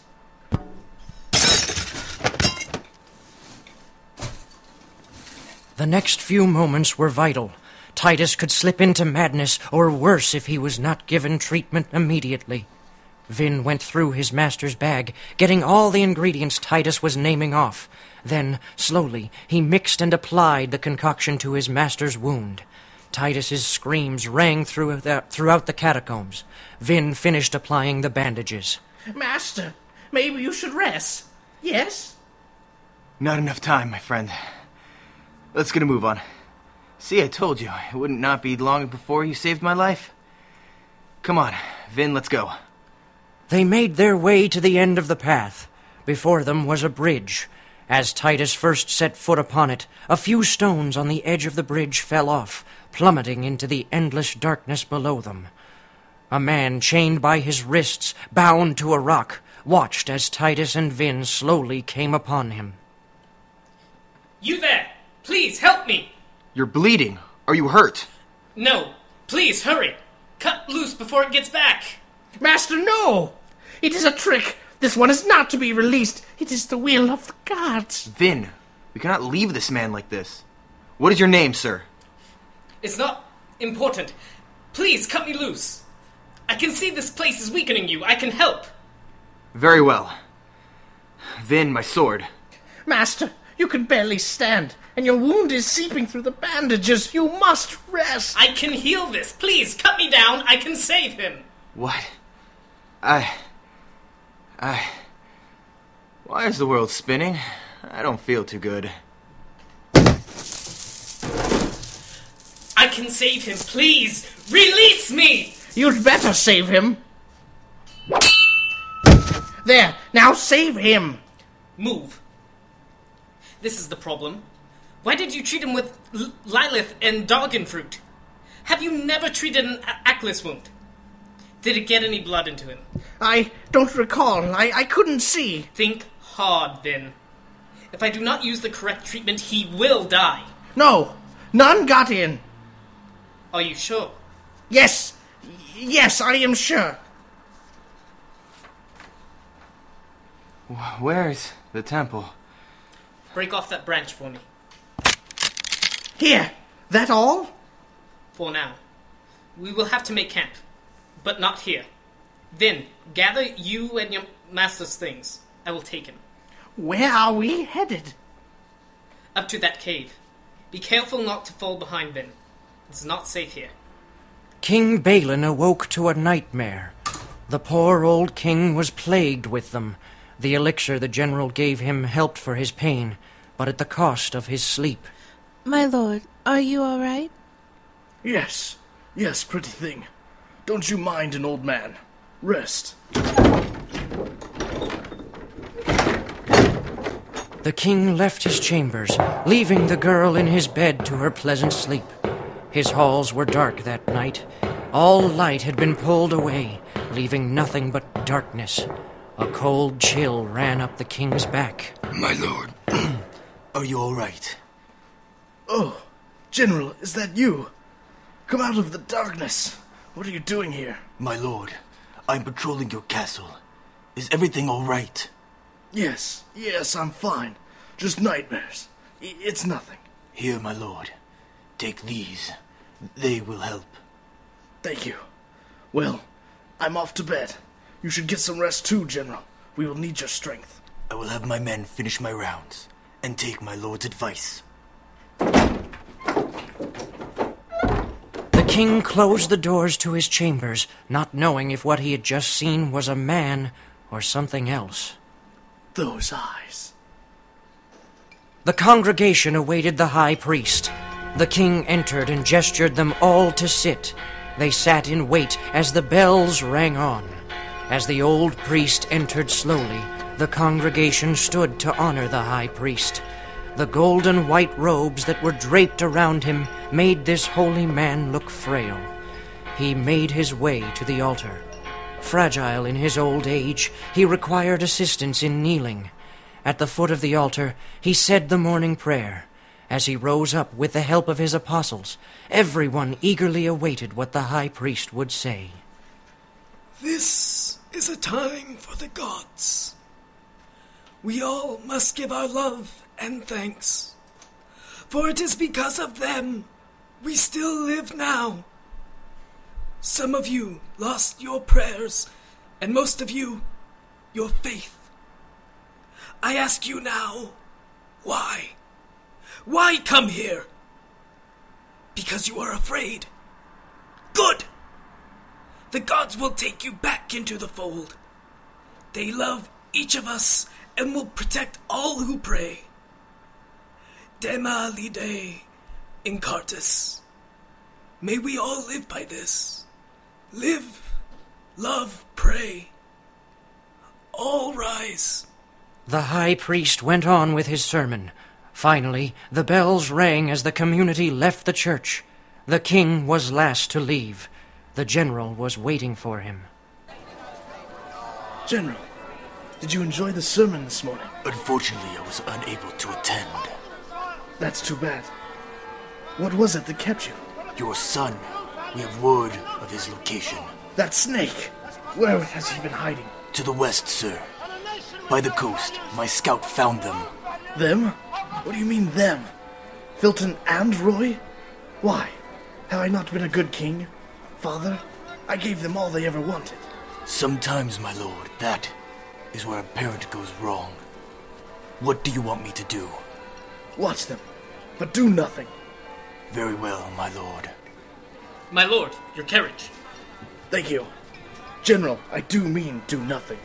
The next few moments were vital. Titus could slip into madness, or worse if he was not given treatment immediately. Vin went through his master's bag, getting all the ingredients Titus was naming off. Then, slowly, he mixed and applied the concoction to his master's wound. Titus's screams rang through the, throughout the catacombs. Vin finished applying the bandages. Master, maybe you should rest. Yes? Not enough time, my friend. Let's get a move on. See, I told you, it wouldn't not be long before you saved my life. Come on, Vin, let's go. They made their way to the end of the path. Before them was a bridge. As Titus first set foot upon it, a few stones on the edge of the bridge fell off, plummeting into the endless darkness below them. A man chained by his wrists, bound to a rock, watched as Titus and Vin slowly came upon him. You there! Please, help me! You're bleeding. Are you hurt? No. Please, hurry! Cut loose before it gets back! Master, no! It is a trick! This one is not to be released! It is the will of the gods! Vin, we cannot leave this man like this. What is your name, sir? It's not important. Please, cut me loose. I can see this place is weakening you. I can help. Very well. Vin, my sword. Master, You can barely stand, and your wound is seeping through the bandages. You must rest. I can heal this. Please, cut me down. I can save him. What? I... I... Why is the world spinning? I don't feel too good. I can save him. Please, release me! You'd better save him. There, now save him. Move. This is the problem. Why did you treat him with L- Lilith and Doggen fruit? Have you never treated an a- Aklis wound? Did it get any blood into him? I don't recall. I, I couldn't see. Think hard, then. If I do not use the correct treatment, he will die. No, none got in. Are you sure? Yes, yes, I am sure. Where's the temple? Break off that branch for me. Here, that all? For now. We will have to make camp, but not here. Then, gather you and your master's things. I will take him. Where are we headed? Up to that cave. Be careful not to fall behind them. It's not safe here. King Balin awoke to a nightmare. The poor old king was plagued with them. The elixir the general gave him helped for his pain, but at the cost of his sleep. My lord, are you all right? Yes, yes, pretty thing. Don't you mind an old man. Rest. The king left his chambers, leaving the girl in his bed to her pleasant sleep. His halls were dark that night. All light had been pulled away, leaving nothing but darkness. A cold chill ran up the king's back. My lord, are you all right? Oh, General, is that you? Come out of the darkness. What are you doing here? My lord, I'm patrolling your castle. Is everything all right? Yes, yes, I'm fine. Just nightmares. I- it's nothing. Here, my lord. Take these. They will help. Thank you. Well, I'm off to bed. You should get some rest too, General. We will need your strength. I will have my men finish my rounds and take my lord's advice. The king closed the doors to his chambers, not knowing if what he had just seen was a man or something else. Those eyes. The congregation awaited the high priest. The king entered and gestured them all to sit. They sat in wait as the bells rang on. As the old priest entered slowly, the congregation stood to honor the high priest. The golden white robes that were draped around him made this holy man look frail. He made his way to the altar. Fragile in his old age, he required assistance in kneeling. At the foot of the altar, he said the morning prayer. As he rose up with the help of his apostles, everyone eagerly awaited what the high priest would say. This is a time for the gods. We all must give our love and thanks, for it is because of them we still live now. Some of you lost your prayers, and most of you, your faith. I ask you now, why? Why come here? Because you are afraid. Good! The gods will take you back into the fold. They love each of us and will protect all who pray. Dema lide incartus. May we all live by this. Live, love, pray. All rise. The high priest went on with his sermon. Finally, the bells rang as the community left the church. The king was last to leave. The general was waiting for him. General, did you enjoy the sermon this morning? Unfortunately, I was unable to attend. That's too bad. What was it that kept you? Your son. We have word of his location. That snake! Where has he been hiding? To the west, sir. By the coast. My scout found them. Them? What do you mean, them? Filton and Roy? Why? Have I not been a good king? Father? I gave them all they ever wanted. Sometimes, my lord, that is where a parent goes wrong. What do you want me to do? Watch them, but do nothing. Very well, my lord. My lord, your carriage. Thank you. General, I do mean do nothing.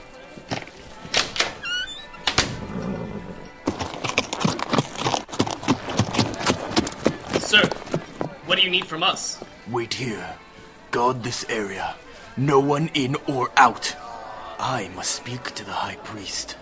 Sir, what do you need from us? Wait here. Guard this area. No one in or out. I must speak to the High Priest.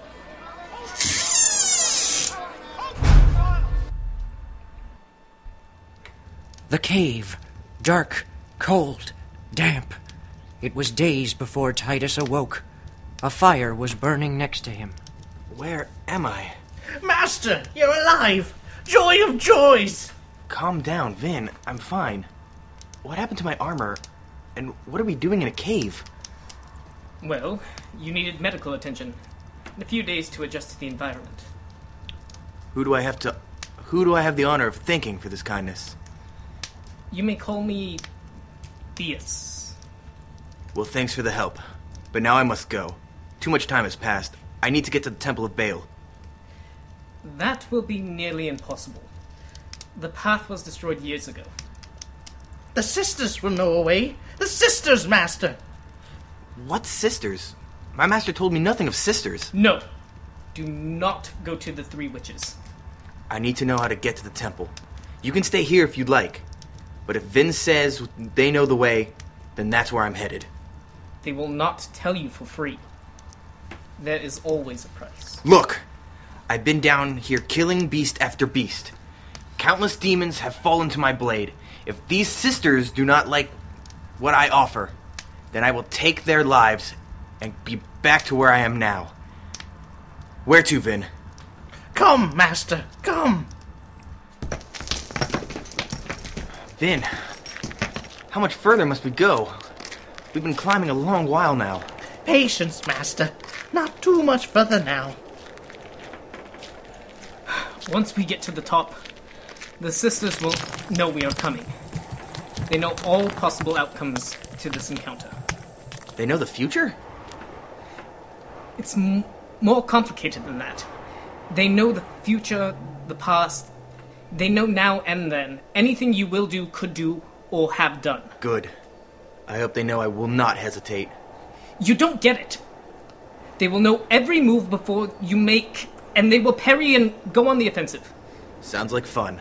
The cave. Dark, cold, damp. It was days before Titus awoke. A fire was burning next to him. Where am I? Master, you're alive! Joy of joys! Calm down, Vin. I'm fine. What happened to my armor? And what are we doing in a cave? Well, you needed medical attention. And a few days to adjust to the environment. Who do I have to... Who do I have the honor of thanking for this kindness? You may call me... Theus. Well, thanks for the help. But now I must go. Too much time has passed. I need to get to the Temple of Baal. That will be nearly impossible. The path was destroyed years ago. The sisters will know a way. The sisters, Master! What sisters? My master told me nothing of sisters. No. Do not go to the Three Witches. I need to know how to get to the temple. You can stay here if you'd like. But if Vin says they know the way, then that's where I'm headed. They will not tell you for free. There is always a price. Look! I've been down here killing beast after beast. Countless demons have fallen to my blade. If these sisters do not like what I offer, then I will take their lives and be back to where I am now. Where to, Vin? Come, Master, come! Vin, how much further must we go? We've been climbing a long while now. Patience, Master. Not too much further now. Once we get to the top, the sisters will know we are coming. They know all possible outcomes to this encounter. They know the future? It's m- more complicated than that. They know the future, the past. They know now and then. Anything you will do, could do, or have done. Good. I hope they know I will not hesitate. You don't get it. They will know every move before you make, and they will parry and go on the offensive. Sounds like fun.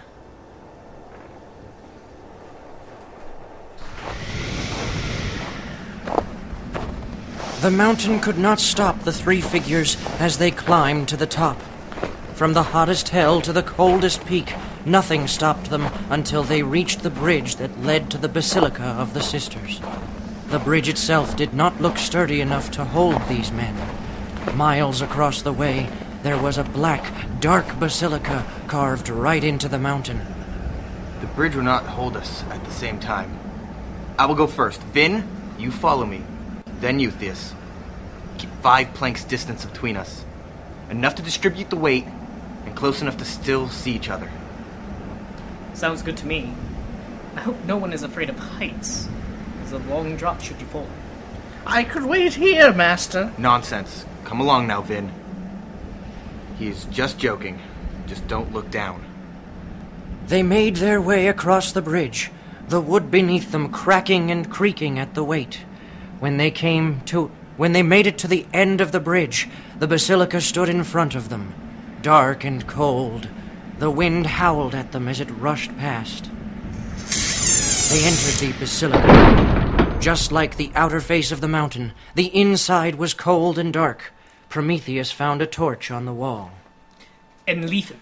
The mountain could not stop the three figures as they climbed to the top. From the hottest hell to the coldest peak, nothing stopped them until they reached the bridge that led to the Basilica of the Sisters. The bridge itself did not look sturdy enough to hold these men. Miles across the way, there was a black, dark basilica carved right into the mountain. The bridge will not hold us at the same time. I will go first. Vin, you follow me. Then you, Theus. Keep five planks distance between us. Enough to distribute the weight, and close enough to still see each other. Sounds good to me. I hope no one is afraid of heights. There's a long drop should you fall. I could wait here, Master. Nonsense. Come along now, Vin. He's just joking. Just don't look down. They made their way across the bridge, the wood beneath them cracking and creaking at the weight. When they came to... When they made it to the end of the bridge, the basilica stood in front of them, dark and cold. The wind howled at them as it rushed past. They entered the basilica. Just like the outer face of the mountain, the inside was cold and dark. Prometheus found a torch on the wall. And Leithen.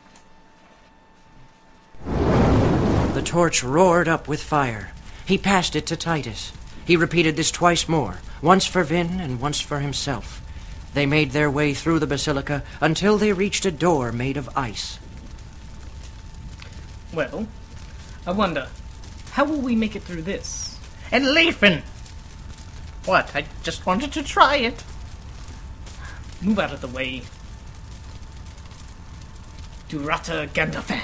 The torch roared up with fire. He passed it to Titus. He repeated this twice more, once for Vin and once for himself. They made their way through the basilica until they reached a door made of ice. Well, I wonder, how will we make it through this? And Leithen! What? I just wanted to try it. Move out of the way. Durata Gandalfan.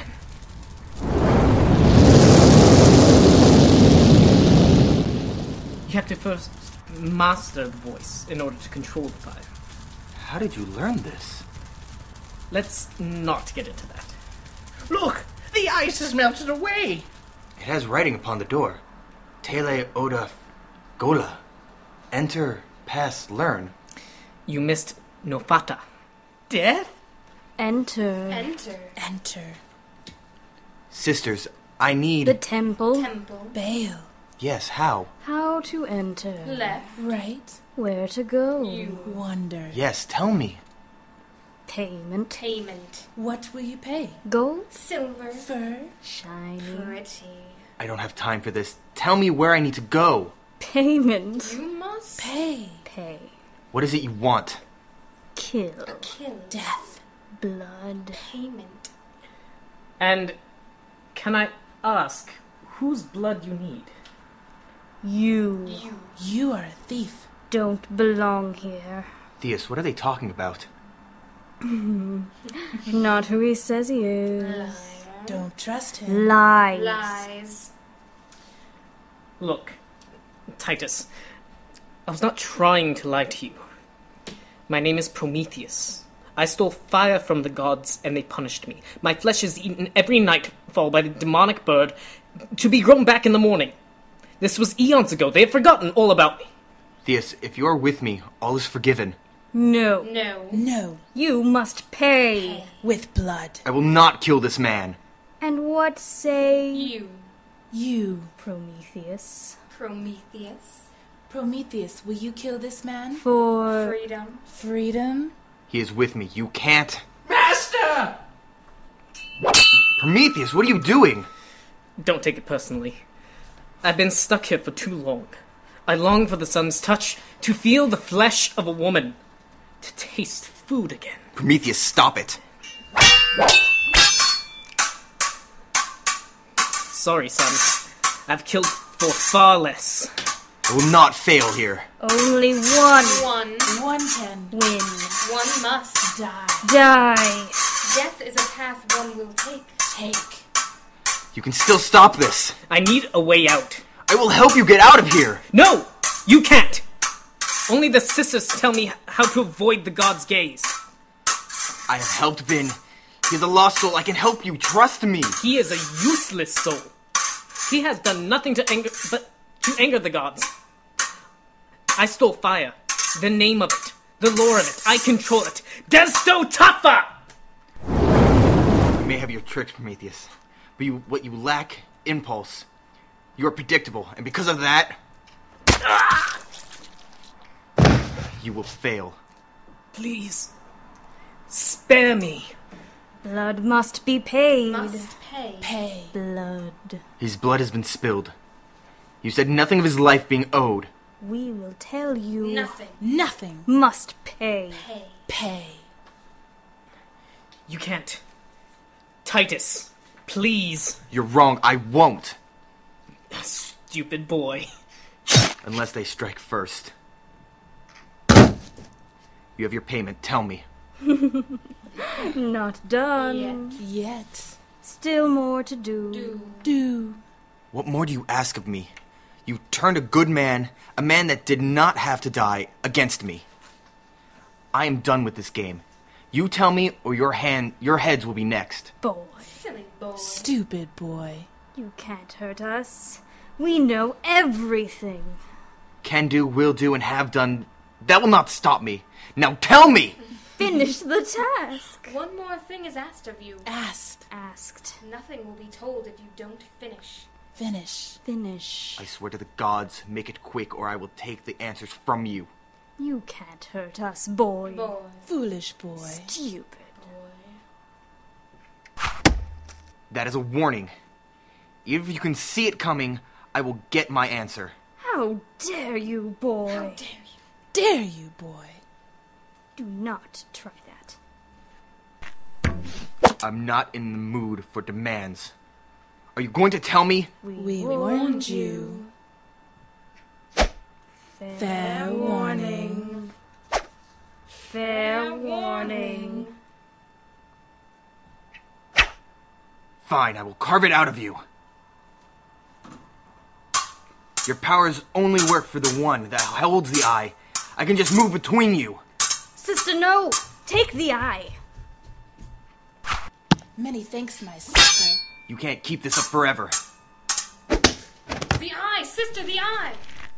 You have to first master the voice in order to control the fire. How did you learn this? Let's not get into that. Look, the ice has melted away. It has writing upon the door. Tele Oda Gola. Enter, pass, learn. You missed Nofata. Death? Enter. Enter. Enter. Sisters, I need... The temple. Temple. Bail. Yes, how? How to enter. Left. Right. Where to go. You. Wonder. Yes, tell me. Payment. Payment. What will you pay? Gold. Silver. Fur. Shiny. Pretty. I don't have time for this. Tell me where I need to go. Payment. You must Pay. Pay. What is it you want? Kill. kill. Death. Blood. Payment. And can I ask whose blood you need? You. You. You are a thief. Don't belong here. Theus, what are they talking about? Not who he says he is. Liar. Don't trust him. Lies. Lies. Look, Titus, I was not trying to lie to you. My name is Prometheus. I stole fire from the gods, and they punished me. My flesh is eaten every nightfall by the demonic bird, to be grown back in the morning. This was eons ago. They have forgotten all about me. Theus, if you are with me, all is forgiven. No. No. No. You must pay. With blood. I will not kill this man. And what say You. You. Prometheus? Prometheus. Prometheus, will you kill this man? For Freedom. Freedom? He is with me. You can't. Master! Prometheus, what are you doing? Don't take it personally. I've been stuck here for too long. I long for the sun's touch, to feel the flesh of a woman, to taste food again. Prometheus, stop it. Sorry, son. I've killed for far less. I will not fail here. only one One. One can win. One must. die. Die. Death is a path one will take. Take. You can still stop this. I need a way out. I will help you get out of here. No! You can't! Only the sisters tell me how to avoid the god's gaze. I have helped Vin. He is a lost soul. I can help you. Trust me. He is a useless soul. He has done nothing to anger but to anger the gods. I stole fire. The name of it. The lore of it. I control it. Desto Tafa! You may have your tricks, Prometheus, but you, what you lack, impulse. You are predictable, and because of that, you will fail. Please, spare me. Blood must be paid. Must pay. Pay. Blood. His blood has been spilled. You said nothing of his life being owed. We will tell you. Nothing. Nothing. Must pay. Pay. Pay. You can't. Titus, please. You're wrong. I won't. Stupid boy. Unless they strike first. You have your payment. Tell me. Not done. Yet. Yet. Still more to do. Do. Do. What more do you ask of me? You turned a good man, a man that did not have to die, against me. I am done with this game. You tell me, or your hand, your heads will be next. Boy. Silly boy. Stupid boy. You can't hurt us. We know everything. Can do, will do, and have done. That will not stop me. Now tell me! Finish the task. One more thing is asked of you. Asked. Asked. Nothing will be told if you don't finish. Finish. Finish. I swear to the gods, make it quick, or I will take the answers from you. You can't hurt us, boy. Boy. Foolish boy. Stupid. Boy. That is a warning. Even if you can see it coming, I will get my answer. How dare you, boy? How dare you? Dare you, boy. Do not try that. I'm not in the mood for demands. Are you going to tell me? We, We warned you. Fair, Fair warning. Fair warning. Fine, I will carve it out of you. Your powers only work for the one that holds the eye. I can just move between you. Sister, no! Take the eye. Many thanks, my sister. You can't keep this up forever. The eye, sister, the eye!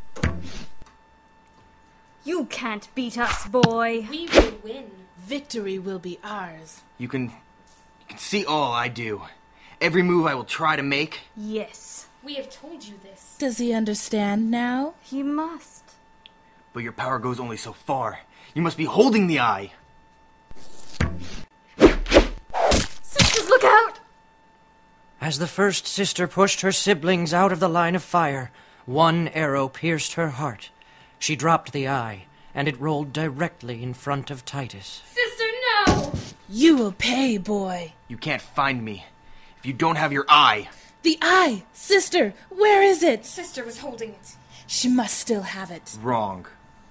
You can't beat us, boy. We will win. Victory will be ours. You can... You can see all I do. Every move I will try to make. Yes. We have told you this. Does he understand now? He must. But your power goes only so far. You must be holding the eye. Sisters, look out! As the first sister pushed her siblings out of the line of fire, one arrow pierced her heart. She dropped the eye, and it rolled directly in front of Titus. Sister, no! You will pay, boy. You can't find me if you don't have your eye. The eye! Sister, where is it? Sister was holding it. She must still have it. Wrong.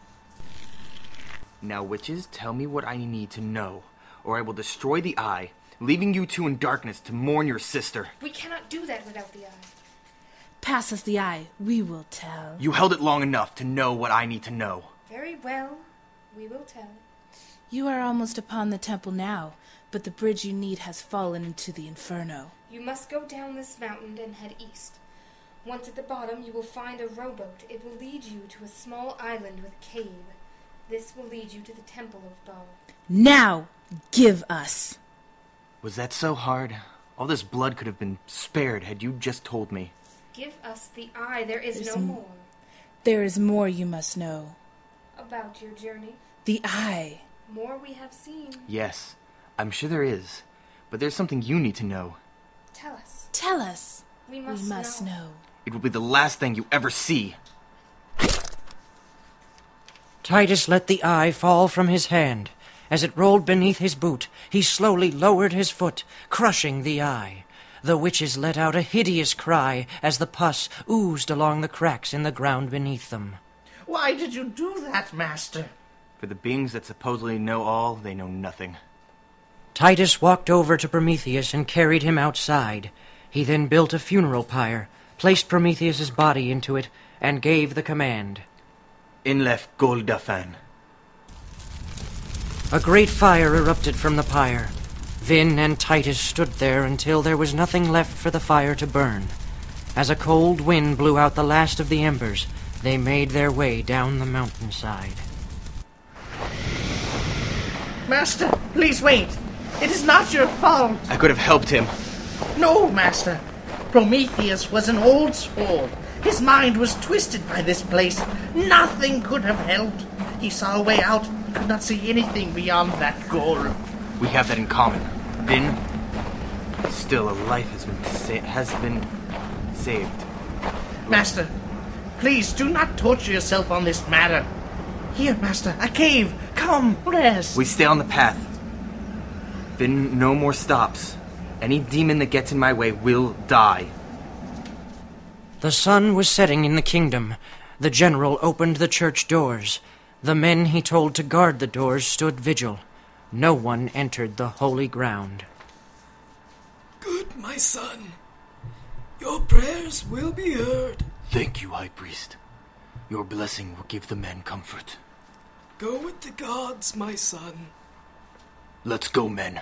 Now, witches, tell me what I need to know, or I will destroy the eye, leaving you two in darkness to mourn your sister. We cannot do that without the eye. Pass us the eye, we will tell. You held it long enough to know what I need to know. Very well. We will tell. You are almost upon the temple now, but the bridge you need has fallen into the inferno. You must go down this mountain and head east. Once at the bottom, you will find a rowboat. It will lead you to a small island with a cave. This will lead you to the Temple of Bo. Now, give us. Was that so hard? All this blood could have been spared had you just told me. Give us the eye. There is There's no m- more. There is more you must know. About your journey. The eye. More we have seen. Yes, I'm sure there is. But there's something you need to know. Tell us. Tell us. We must, we must know. know. It will be the last thing you ever see. Titus let the eye fall from his hand. As it rolled beneath his boot, he slowly lowered his foot, crushing the eye. The witches let out a hideous cry as the pus oozed along the cracks in the ground beneath them. Why did you do that, Master? For the beings that supposedly know all, they know nothing. Titus walked over to Prometheus and carried him outside. He then built a funeral pyre, placed Prometheus's body into it, and gave the command. In left Goldafan. A great fire erupted from the pyre. Vin and Titus stood there until there was nothing left for the fire to burn. As a cold wind blew out the last of the embers, they made their way down the mountainside. Master, please wait. It is not your fault. I could have helped him. No, Master. Prometheus was an old soul. His mind was twisted by this place. Nothing could have helped. He saw a way out, could not see anything beyond that goal. We have that in common. Vin, still a life has been sa- has been saved. Master, please do not torture yourself on this matter. Here, Master, a cave. Come, rest. We stay on the path. Vin, no more stops. Any demon that gets in my way will die. The sun was setting in the kingdom. The general opened the church doors. The men he told to guard the doors stood vigil. No one entered the holy ground. Good, my son. Your prayers will be heard. Thank you, High Priest. Your blessing will give the men comfort. Go with the gods, my son. Let's go, men.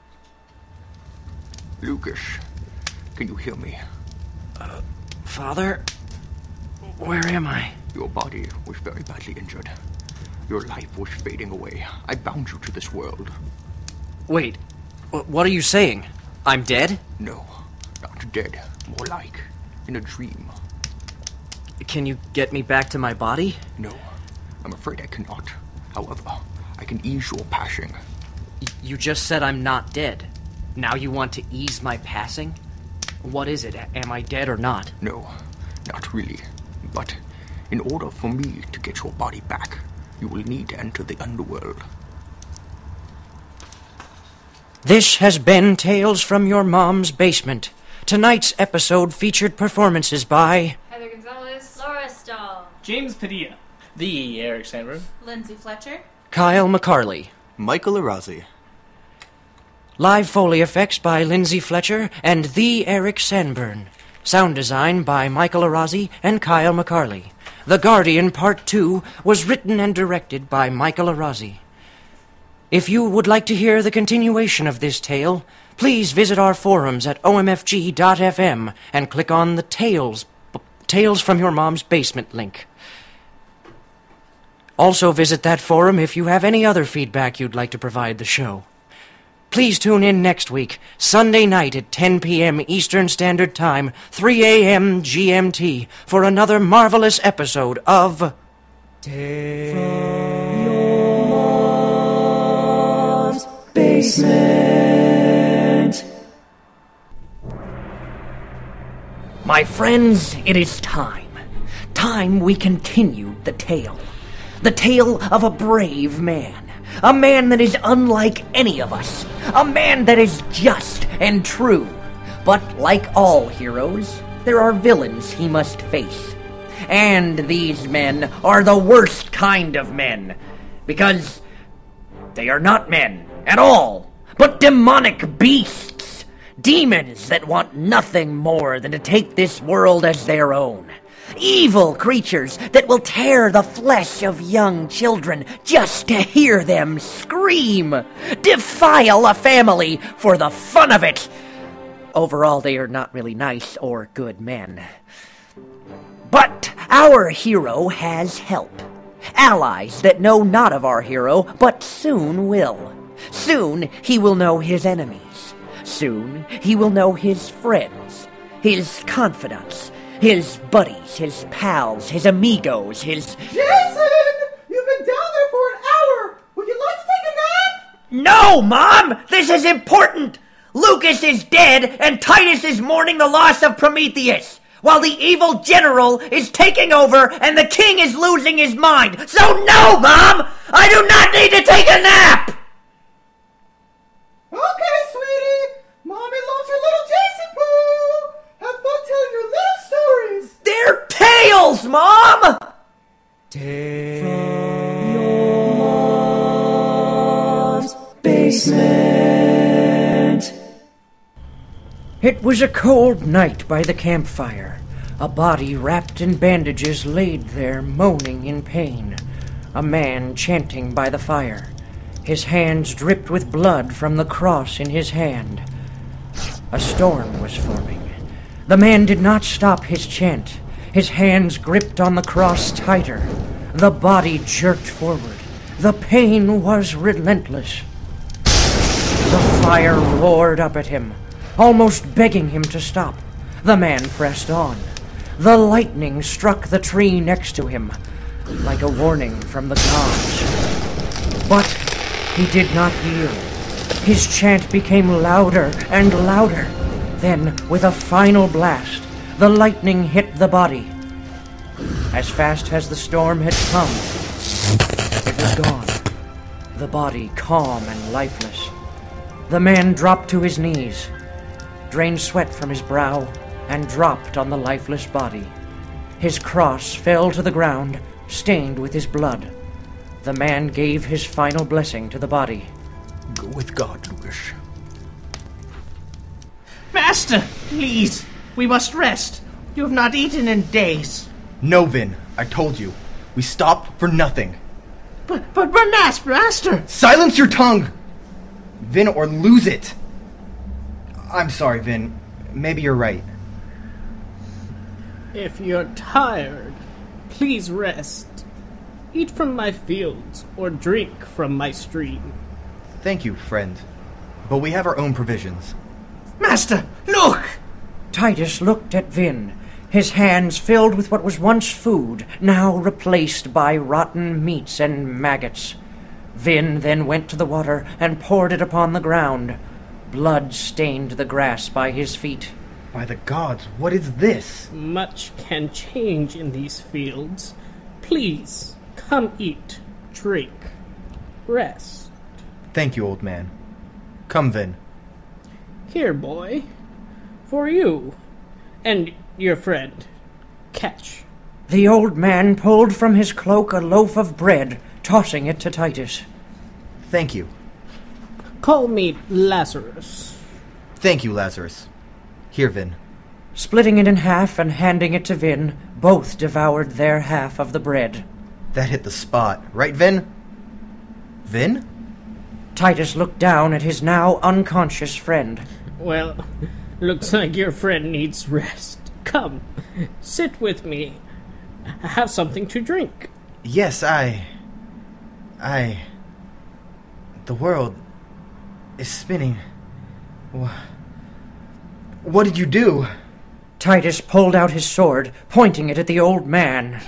Lucas, can you hear me? Uh, Father? Where am I? Your body was very badly injured. Your life was fading away. I bound you to this world. Wait, what are you saying? I'm dead? No, not dead. More like in a dream. Can you get me back to my body? No, I'm afraid I cannot. However, I can ease your passing. Y- you just said I'm not dead. Now you want to ease my passing? What is it? Am I dead or not? No, not really. But in order for me to get your body back, you will need to enter the underworld. This has been Tales from Your Mom's Basement. Tonight's episode featured performances by Heather Gonzalez, Laura Stahl, James Padilla, The Eric Sandberg, Lindsay Fletcher, Kyle McCarley, Michael Arazi. Live Foley effects by Lindsay Fletcher and The Eric Sanborn. Sound design by Michael Arazi and Kyle McCarley. The Guardian Part two was written and directed by Michael Arazi. If you would like to hear the continuation of this tale, Please visit our forums at o m f g dot f m and click on the Tales, b- Tales from Your Mom's Basement link. Also visit that forum if you have any other feedback you'd like to provide the show. Please tune in next week, Sunday night at ten p.m. Eastern Standard Time, three a.m. G M T, for another marvelous episode of... Basement. My friends, it is time. Time we continued the tale. The tale of a brave man. A man that is unlike any of us. A man that is just and true. But like all heroes, there are villains he must face. And these men are the worst kind of men. Because they are not men at all, but demonic beasts. Demons that want nothing more than to take this world as their own. Evil creatures that will tear the flesh of young children just to hear them scream. Defile a family for the fun of it. Overall, they are not really nice or good men. But our hero has help. Allies that know not of our hero, but soon will. Soon he will know his enemies. Soon he will know his friends, his confidants, his buddies, his pals, his amigos, his... Jason! You've been down there for an hour! Would you like to take a nap? No, Mom! This is important! Lucas is dead, and Titus is mourning the loss of Prometheus, while the evil general is taking over and the king is losing his mind. So no, Mom! I do not need to take a nap! Okay, sweetie! Mommy loves her little Jason Poo! Have fun telling your little stories! They're tales, Mom! Tales Basement. It was a cold night by the campfire. A body wrapped in bandages laid there, moaning in pain. A man chanting by the fire. His hands dripped with blood from the cross in his hand. A storm was forming. The man did not stop his chant. His hands gripped on the cross tighter. The body jerked forward. The pain was relentless. The fire roared up at him, almost begging him to stop. The man pressed on. The lightning struck the tree next to him, like a warning from the gods. But he did not yield. His chant became louder and louder. Then, with a final blast, the lightning hit the body. As fast as the storm had come, it was gone. The body calm and lifeless. The man dropped to his knees, drained sweat from his brow, and dropped on the lifeless body. His cross fell to the ground, stained with his blood. The man gave his final blessing to the body. Go with God, Lucas. Master, please, we must rest. You have not eaten in days. No, Vin, I told you. We stopped for nothing. But, but, but, Master! Silence your tongue! Vin, or lose it! I'm sorry, Vin. Maybe you're right. If you're tired, please rest. Eat from my fields, or drink from my stream. Thank you, friend. But we have our own provisions. Master, look! Titus looked at Vin, his hands filled with what was once food, now replaced by rotten meats and maggots. Vin then went to the water and poured it upon the ground. Blood stained the grass by his feet. By the gods, what is this? Much can change in these fields. Please, come eat, drink, rest. Thank you, old man. Come, Vin. Here, boy. For you. And your friend. Catch. The old man pulled from his cloak a loaf of bread, tossing it to Titus. Thank you. Call me Lazarus. Thank you, Lazarus. Here, Vin. Splitting it in half and handing it to Vin, both devoured their half of the bread. That hit the spot, right, Vin? Vin? Titus looked down at his now unconscious friend. Well, looks like your friend needs rest. Come, sit with me. Have something to drink. Yes, I... I... The world is spinning. What did you do? Titus pulled out his sword, pointing it at the old man.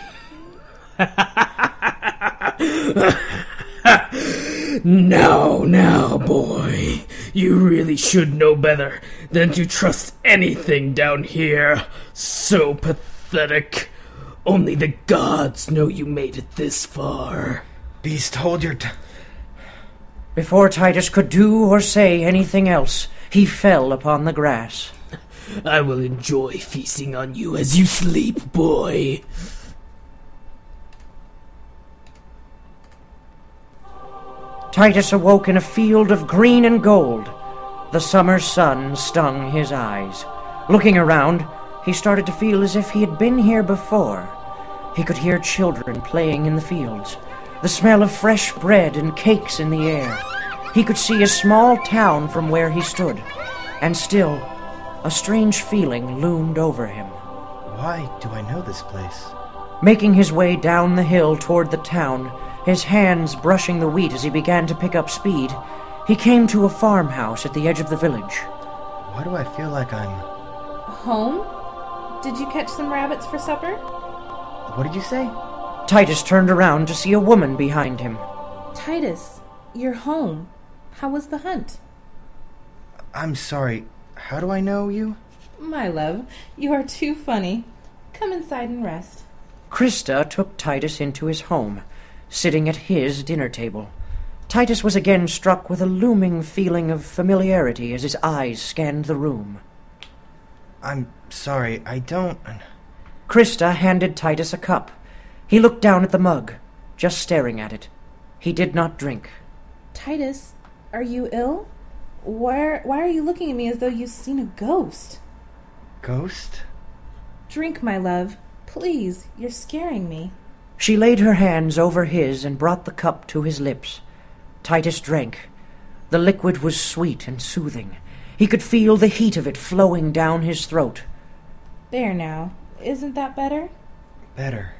Now, now, boy. You really should know better than to trust anything down here. So pathetic. Only the gods know you made it this far. Beast, hold your... T- Before Titus could do or say anything else, he fell upon the grass. I will enjoy feasting on you as you sleep, boy. Titus awoke in a field of green and gold. The summer sun stung his eyes. Looking around, he started to feel as if he had been here before. He could hear children playing in the fields, the smell of fresh bread and cakes in the air. He could see a small town from where he stood, and still, a strange feeling loomed over him. Why do I know this place? Making his way down the hill toward the town, his hands brushing the wheat as he began to pick up speed, he came to a farmhouse at the edge of the village. Why do I feel like I'm... Home? Did you catch some rabbits for supper? What did you say? Titus turned around to see a woman behind him. Titus, you're home. How was the hunt? I'm sorry. How do I know you? My love, you are too funny. Come inside and rest. Krista took Titus into his home, sitting at his dinner table. Titus was again struck with a looming feeling of familiarity as his eyes scanned the room. I'm sorry, I don't... Krista handed Titus a cup. He looked down at the mug, just staring at it. He did not drink. Titus, are you ill? Why, why are you looking at me as though you've seen a ghost? Ghost? Drink, my love. Please, you're scaring me. She laid her hands over his and brought the cup to his lips. Titus drank. The liquid was sweet and soothing. He could feel the heat of it flowing down his throat. There now. Isn't that better? Better.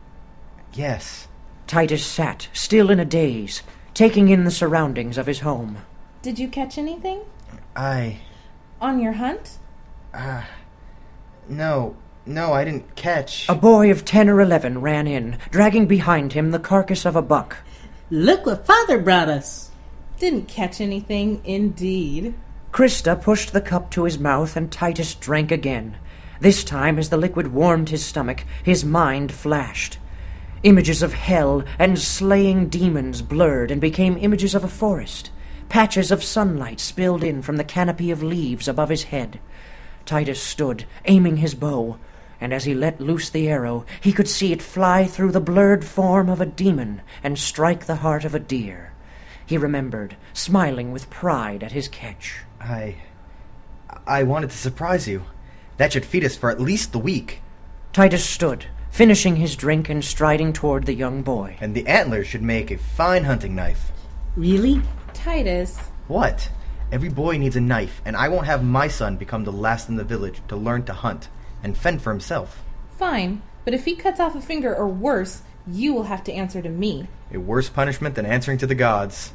Yes. Titus sat, still in a daze, taking in the surroundings of his home. Did you catch anything? I... On your hunt? Ah... Uh, no. No, I didn't catch... A boy of ten or eleven ran in, dragging behind him the carcass of a buck. Look what Father brought us. Didn't catch anything, indeed. Krista pushed the cup to his mouth and Titus drank again. This time, as the liquid warmed his stomach, his mind flashed. Images of hell and slaying demons blurred and became images of a forest. Patches of sunlight spilled in from the canopy of leaves above his head. Titus stood, aiming his bow, and as he let loose the arrow, he could see it fly through the blurred form of a demon and strike the heart of a deer. He remembered, smiling with pride at his catch. I... I wanted to surprise you. That should feed us for at least the week. Titus stood, finishing his drink and striding toward the young boy. And the antlers should make a fine hunting knife. Really? Titus. What? Every boy needs a knife, and I won't have my son become the last in the village to learn to hunt and fend for himself. Fine, but if he cuts off a finger or worse, you will have to answer to me. A worse punishment than answering to the gods.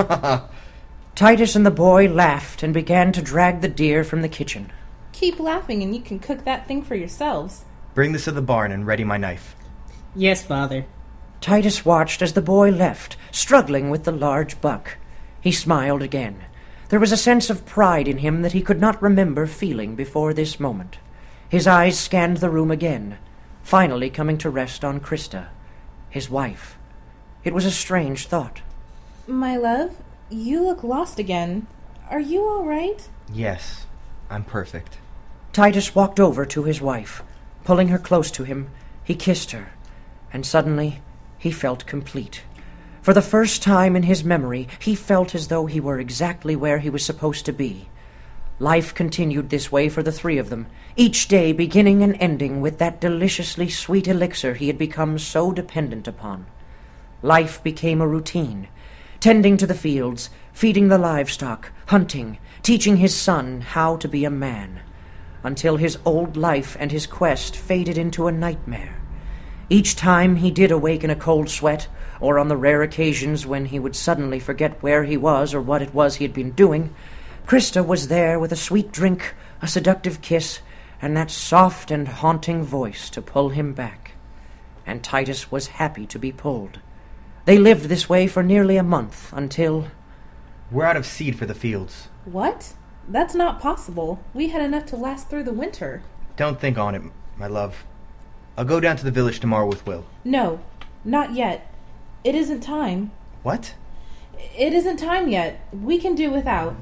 Titus and the boy laughed and began to drag the deer from the kitchen. Keep laughing and you can cook that thing for yourselves. Bring this to the barn and ready my knife. Yes, Father. Titus watched as the boy left, struggling with the large buck. He smiled again. There was a sense of pride in him that he could not remember feeling before this moment. His eyes scanned the room again, finally coming to rest on Krista, his wife. It was a strange thought. My love, you look lost again. Are you all right? Yes, I'm perfect. Titus walked over to his wife. Pulling her close to him, he kissed her, and suddenly he felt complete. For the first time in his memory, he felt as though he were exactly where he was supposed to be. Life continued this way for the three of them, each day beginning and ending with that deliciously sweet elixir he had become so dependent upon. Life became a routine. tending to the fields, feeding the livestock, hunting, teaching his son how to be a man, until his old life and his quest faded into a nightmare. Each time he did awake in a cold sweat, or on the rare occasions when he would suddenly forget where he was or what it was he had been doing, Krista was there with a sweet drink, a seductive kiss, and that soft and haunting voice to pull him back. And Titus was happy to be pulled. They lived this way for nearly a month, until... We're out of seed for the fields. What? That's not possible. We had enough to last through the winter. Don't think on it, my love. I'll go down to the village tomorrow with Will. No, not yet. It isn't time. What? It isn't time yet. We can do without.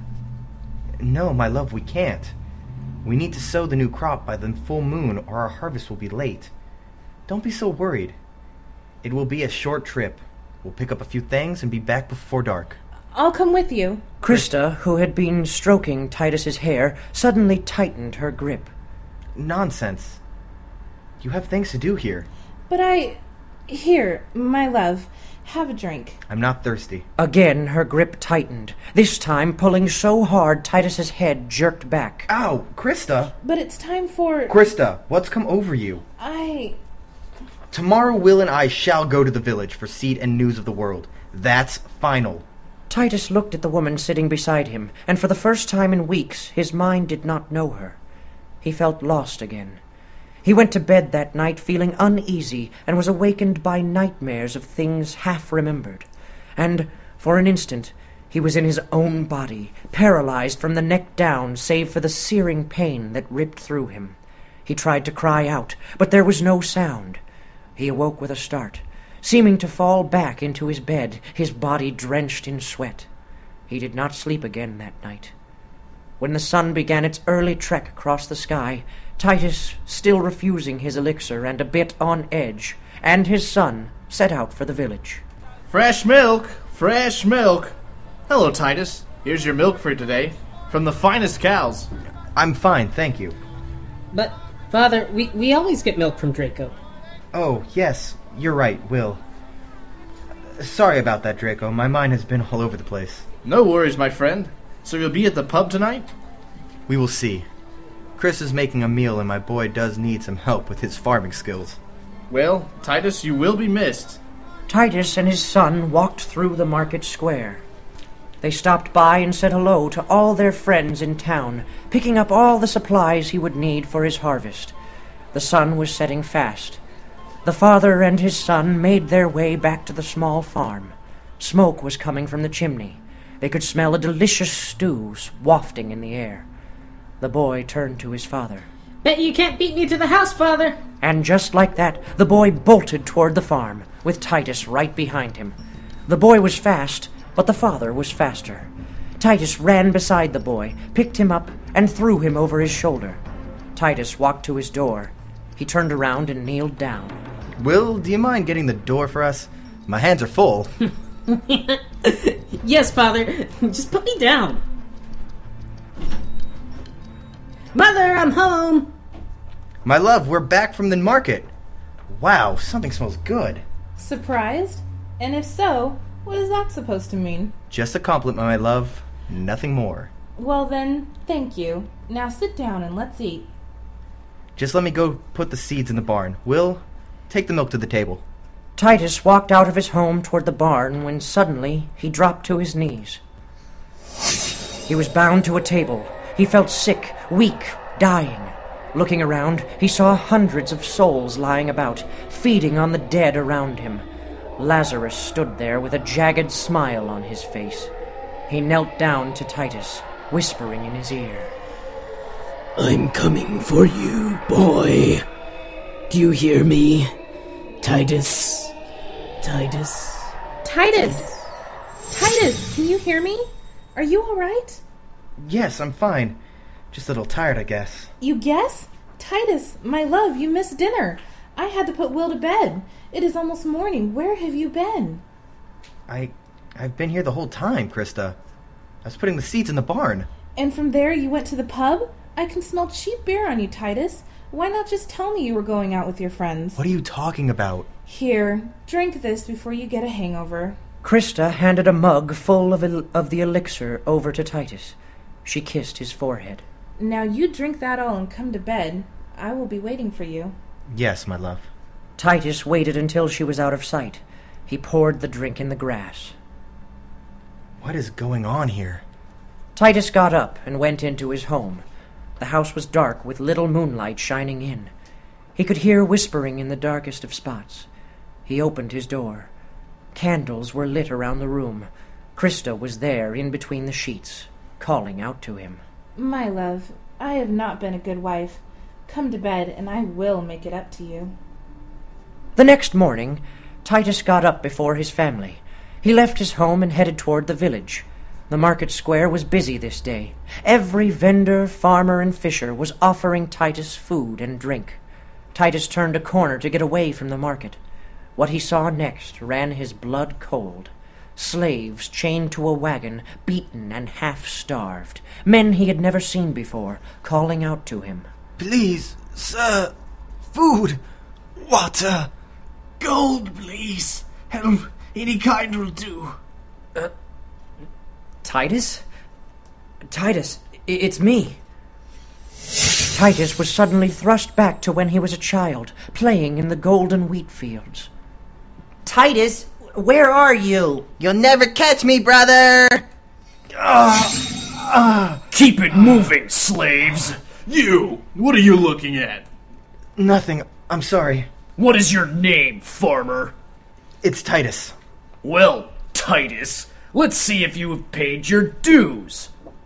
No, my love, we can't. We need to sow the new crop by the full moon, or our harvest will be late. Don't be so worried. It will be a short trip. We'll pick up a few things and be back before dark. I'll come with you. Krista, who had been stroking Titus's hair, suddenly tightened her grip. Nonsense. You have things to do here. But I... Here, my love. Have a drink. I'm not thirsty. Again her grip tightened, this time pulling so hard Titus's head jerked back. Ow! Krista! But it's time for... Krista, what's come over you? I... Tomorrow Will and I shall go to the village for seed and news of the world. That's final. Titus looked at the woman sitting beside him, and for the first time in weeks his mind did not know her. He felt lost again. He went to bed that night feeling uneasy and was awakened by nightmares of things half-remembered. And, for an instant, he was in his own body, paralyzed from the neck down save for the searing pain that ripped through him. He tried to cry out, but there was no sound. He awoke with a start, seeming to fall back into his bed, his body drenched in sweat. He did not sleep again that night. When the sun began its early trek across the sky, Titus, still refusing his elixir and a bit on edge, and his son set out for the village. Fresh milk! Fresh milk! Hello, Titus. Here's your milk for today. From the finest cows. I'm fine, thank you. But, Father, we, we always get milk from Draco. Oh, yes, you're right, Will. Sorry about that, Draco. My mind has been all over the place. No worries, my friend. So you'll be at the pub tonight? We will see. Chris is making a meal, and my boy does need some help with his farming skills. Well, Titus, you will be missed. Titus and his son walked through the market square. They stopped by and said hello to all their friends in town, picking up all the supplies he would need for his harvest. The sun was setting fast. The father and his son made their way back to the small farm. Smoke was coming from the chimney. They could smell a delicious stew wafting in the air. The boy turned to his father. Bet you can't beat me to the house, Father! And just like that, the boy bolted toward the farm, with Titus right behind him. The boy was fast, but the father was faster. Titus ran beside the boy, picked him up, and threw him over his shoulder. Titus walked to his door. He turned around and kneeled down. Will, do you mind getting the door for us? My hands are full. Yes, Father. Just put me down. Mother, I'm home. My love, we're back from the market. Wow, something smells good. Surprised? And if so, what is that supposed to mean? Just a compliment, my love. Nothing more. Well then, thank you. Now sit down and let's eat. Just let me go put the seeds in the barn. Will, take the milk to the table. Titus walked out of his home toward the barn when suddenly he dropped to his knees. He was bound to a table. He felt sick, weak, dying. Looking around, he saw hundreds of souls lying about, feeding on the dead around him. Lazarus stood there with a jagged smile on his face. He knelt down to Titus, whispering in his ear. I'm coming for you, boy. Do you hear me? Titus. Titus. Titus! Titus, can you hear me? Are you alright? Yes, I'm fine. Just a little tired, I guess. You guess? Titus, my love, you missed dinner. I had to put Will to bed. It is almost morning. Where have you been? I... I've been here the whole time, Krista. I was putting the seeds in the barn. And from there you went to the pub? I can smell cheap beer on you, Titus. Why not just tell me you were going out with your friends? What are you talking about? Here, drink this before you get a hangover. Krista handed a mug full of, el- of the elixir over to Titus. She kissed his forehead. Now you drink that all and come to bed. I will be waiting for you. Yes, my love. Titus waited until she was out of sight. He poured the drink in the grass. What is going on here? Titus got up and went into his home. The house was dark with little moonlight shining in. He could hear whispering in the darkest of spots. He opened his door. Candles were lit around the room. Krista was there in between the sheets, calling out to him. My love, I have not been a good wife. Come to bed, and I will make it up to you. The next morning, Titus got up before his family. He left his home and headed toward the village. The market square was busy this day. Every vendor, farmer, and fisher was offering Titus food and drink. Titus turned a corner to get away from the market. What he saw next ran his blood cold. Slaves chained to a wagon, beaten and half-starved. Men he had never seen before, calling out to him. Please, sir. Food. Water. Gold, please. Help. Any kind will do. Uh, Titus? Titus, I- it's me. Titus was suddenly thrust back to when he was a child, playing in the golden wheat fields. Titus, where are you? You'll never catch me, brother! Uh, uh, Keep it moving, slaves! You! What are you looking at? Nothing. I'm sorry. What is your name, farmer? It's Titus. Well, Titus, let's see if you have paid your dues.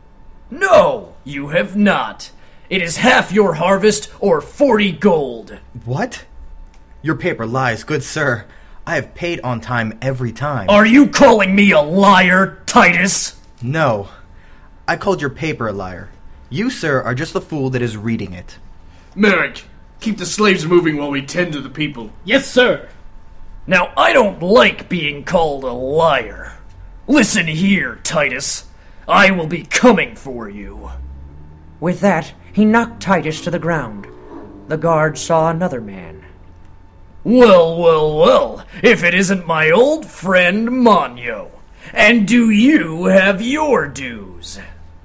No, you have not. It is half your harvest or forty gold. What? Your paper lies, good sir. I have paid on time every time. Are you calling me a liar, Titus? No. I called your paper a liar. You, sir, are just the fool that is reading it. Merrick, keep the slaves moving while we tend to the people. Yes, sir. Now, I don't like being called a liar. Listen here, Titus. I will be coming for you. With that, he knocked Titus to the ground. The guard saw another man. Well, well, well, if it isn't my old friend Manyo. And do you have your dues?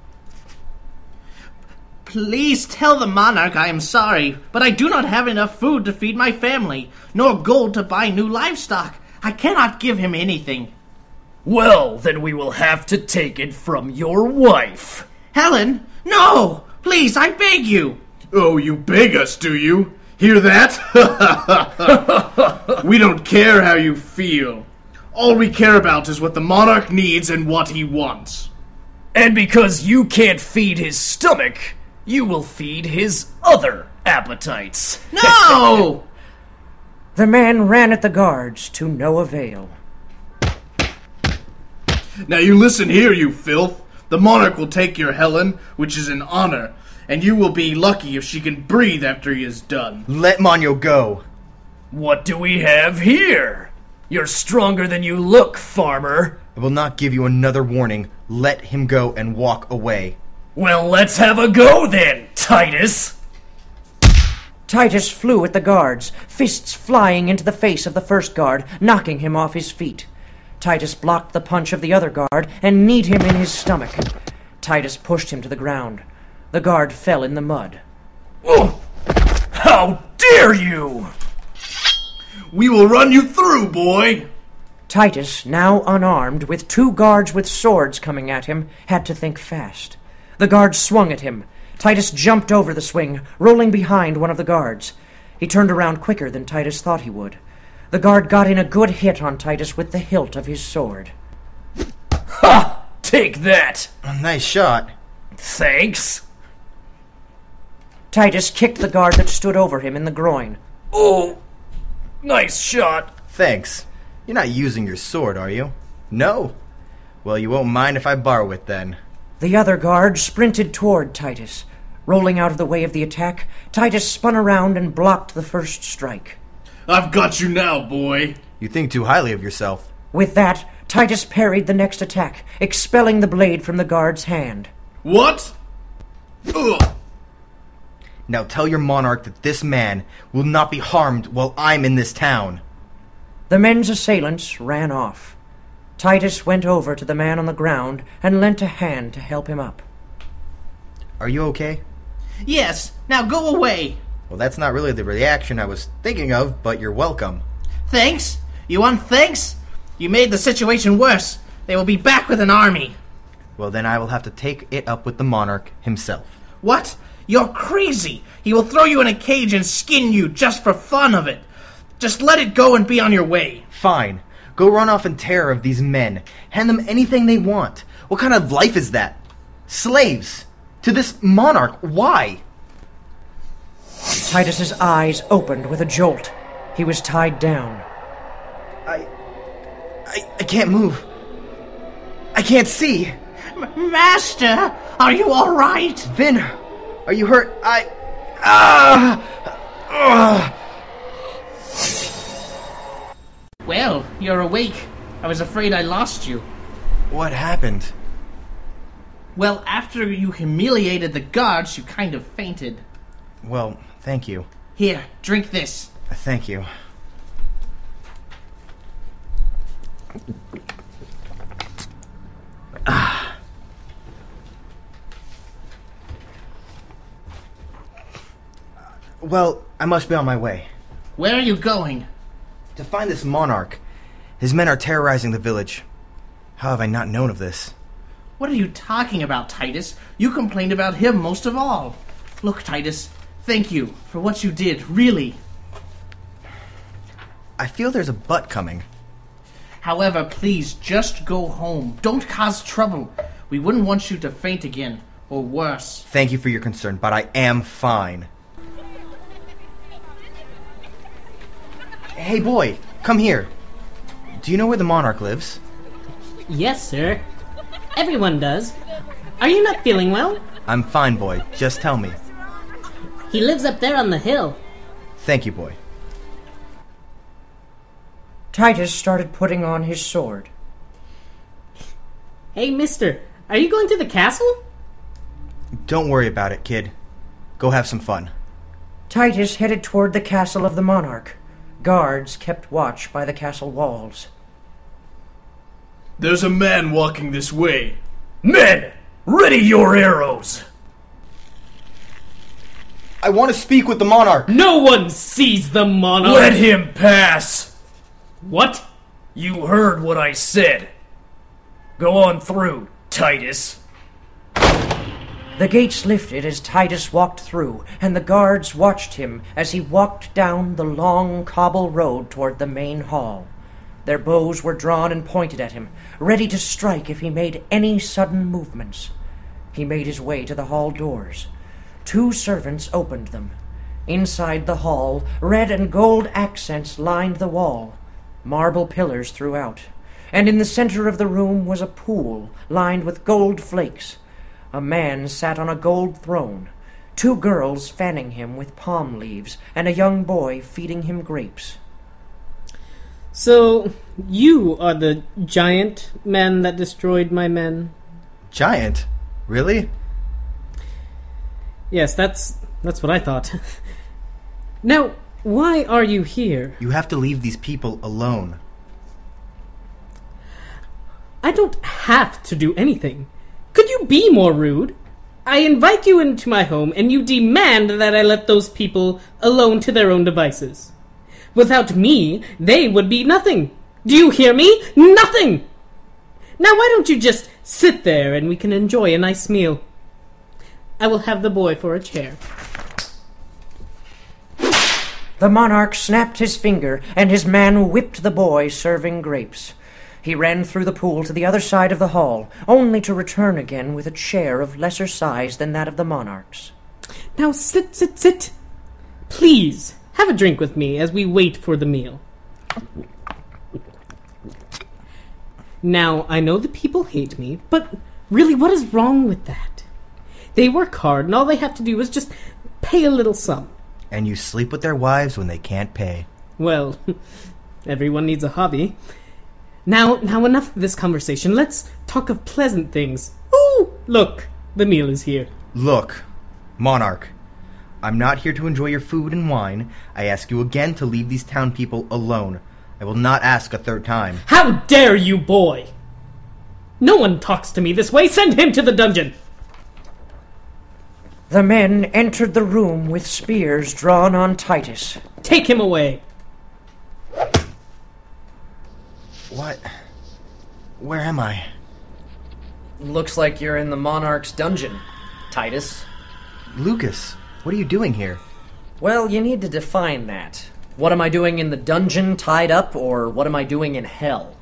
Please tell the monarch I am sorry, but I do not have enough food to feed my family, nor gold to buy new livestock. I cannot give him anything. Well, then we will have to take it from your wife. Helen, no! Please, I beg you! Oh, you beg us, do you? Hear that? We don't care how you feel. All we care about is what the monarch needs and what he wants. And because you can't feed his stomach, you will feed his other appetites. No! The man ran at the guards to no avail. Now you listen here, you filth. The monarch will take your Helen, which is an honor, and you will be lucky if she can breathe after he is done. Let Manyo go. What do we have here? You're stronger than you look, farmer. I will not give you another warning. Let him go and walk away. Well, let's have a go then, Titus. Titus flew at the guards, fists flying into the face of the first guard, knocking him off his feet. Titus blocked the punch of the other guard and kneed him in his stomach. Titus pushed him to the ground. The guard fell in the mud. Oh! How dare you! We will run you through, boy! Titus, now unarmed, with two guards with swords coming at him, had to think fast. The guards swung at him. Titus jumped over the swing, rolling behind one of the guards. He turned around quicker than Titus thought he would. The guard got in a good hit on Titus with the hilt of his sword. Ha! Take that! A nice shot. Thanks. Titus kicked the guard that stood over him in the groin. Oh! Nice shot. Thanks. You're not using your sword, are you? No? Well, you won't mind if I borrow it then. The other guard sprinted toward Titus. Rolling out of the way of the attack, Titus spun around and blocked the first strike. I've got you now, boy. You think too highly of yourself. With that, Titus parried the next attack, expelling the blade from the guard's hand. What? Ugh. Now tell your monarch that this man will not be harmed while I'm in this town. The men's assailants ran off. Titus went over to the man on the ground and lent a hand to help him up. Are you okay? Yes, now go away. Well, that's not really the reaction I was thinking of, but you're welcome. Thanks? You want thanks? You made the situation worse. They will be back with an army. Well, then I will have to take it up with the monarch himself. What? You're crazy. He will throw you in a cage and skin you just for fun of it. Just let it go and be on your way. Fine. Go run off in terror of these men. Hand them anything they want. What kind of life is that? Slaves. To this monarch. Why? Titus's eyes opened with a jolt. He was tied down. I... I, I can't move. I can't see. M- Master, are you all right? Vin, are you hurt? I... Ah! Uh, Well, you're awake. I was afraid I lost you. What happened? Well, after you humiliated the guards, you kind of fainted. Well, thank you. Here, drink this. Thank you. Ah. Well, I must be on my way. Where are you going? To find this monarch. His men are terrorizing the village. How have I not known of this? What are you talking about, Titus? You complained about him most of all. Look, Titus, thank you for what you did, really. I feel there's a but coming. However, please, just go home. Don't cause trouble. We wouldn't want you to faint again, or worse. Thank you for your concern, but I am fine. Hey, boy, come here. Do you know where the monarch lives? Yes, sir. Everyone does. Are you not feeling well? I'm fine, boy. Just tell me. He lives up there on the hill. Thank you, boy. Titus started putting on his sword. Hey, mister, are you going to the castle? Don't worry about it, kid. Go have some fun. Titus headed toward the castle of the monarch. Guards kept watch by the castle walls. There's a man walking this way. Men, ready your arrows! I want to speak with the monarch. No one sees the monarch. Let him pass. What? You heard what I said. Go on through, Titus. The gates lifted as Titus walked through, and the guards watched him as he walked down the long cobble road toward the main hall. Their bows were drawn and pointed at him, ready to strike if he made any sudden movements. He made his way to the hall doors. Two servants opened them. Inside the hall, red and gold accents lined the wall, marble pillars throughout, and in the center of the room was a pool lined with gold flakes. A man sat on a gold throne, two girls fanning him with palm leaves, and a young boy feeding him grapes. So, you are the giant man that destroyed my men? Giant? Really? Yes, that's that's what I thought. Now, why are you here? You have to leave these people alone. I don't have to do anything. Could you be more rude? I invite you into my home, and you demand that I let those people alone to their own devices. Without me, they would be nothing. Do you hear me? Nothing! Now why don't you just sit there and we can enjoy a nice meal? I will have the boy for a chair. The monarch snapped his finger, and his man whipped the boy serving grapes. He ran through the pool to the other side of the hall, only to return again with a chair of lesser size than that of the monarch's. Now sit, sit, sit. Please, have a drink with me as we wait for the meal. Now, I know the people hate me, but really, what is wrong with that? They work hard, and all they have to do is just pay a little sum. And you sleep with their wives when they can't pay. Well, everyone needs a hobby. Now, now enough of this conversation. Let's talk of pleasant things. Ooh, look, the meal is here. Look, monarch, I'm not here to enjoy your food and wine. I ask you again to leave these town people alone. I will not ask a third time. How dare you, boy! No one talks to me this way. Send him to the dungeon! The men entered the room with spears drawn on Titus. Take him away. What? Where am I? Looks like you're in the Monarch's dungeon, Titus. Lucas, what are you doing here? Well, you need to define that. What am I doing in the dungeon tied up, or what am I doing in hell?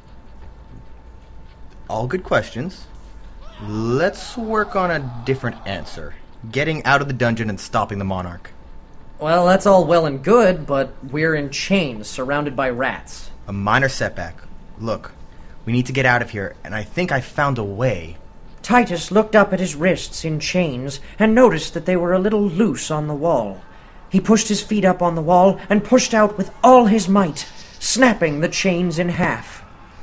All good questions. Let's work on a different answer. Getting out of the dungeon and stopping the Monarch. Well, that's all well and good, but we're in chains, surrounded by rats. A minor setback. Look, we need to get out of here, and I think I found a way. Titus looked up at his wrists in chains and noticed that they were a little loose on the wall. He pushed his feet up on the wall and pushed out with all his might, snapping the chains in half.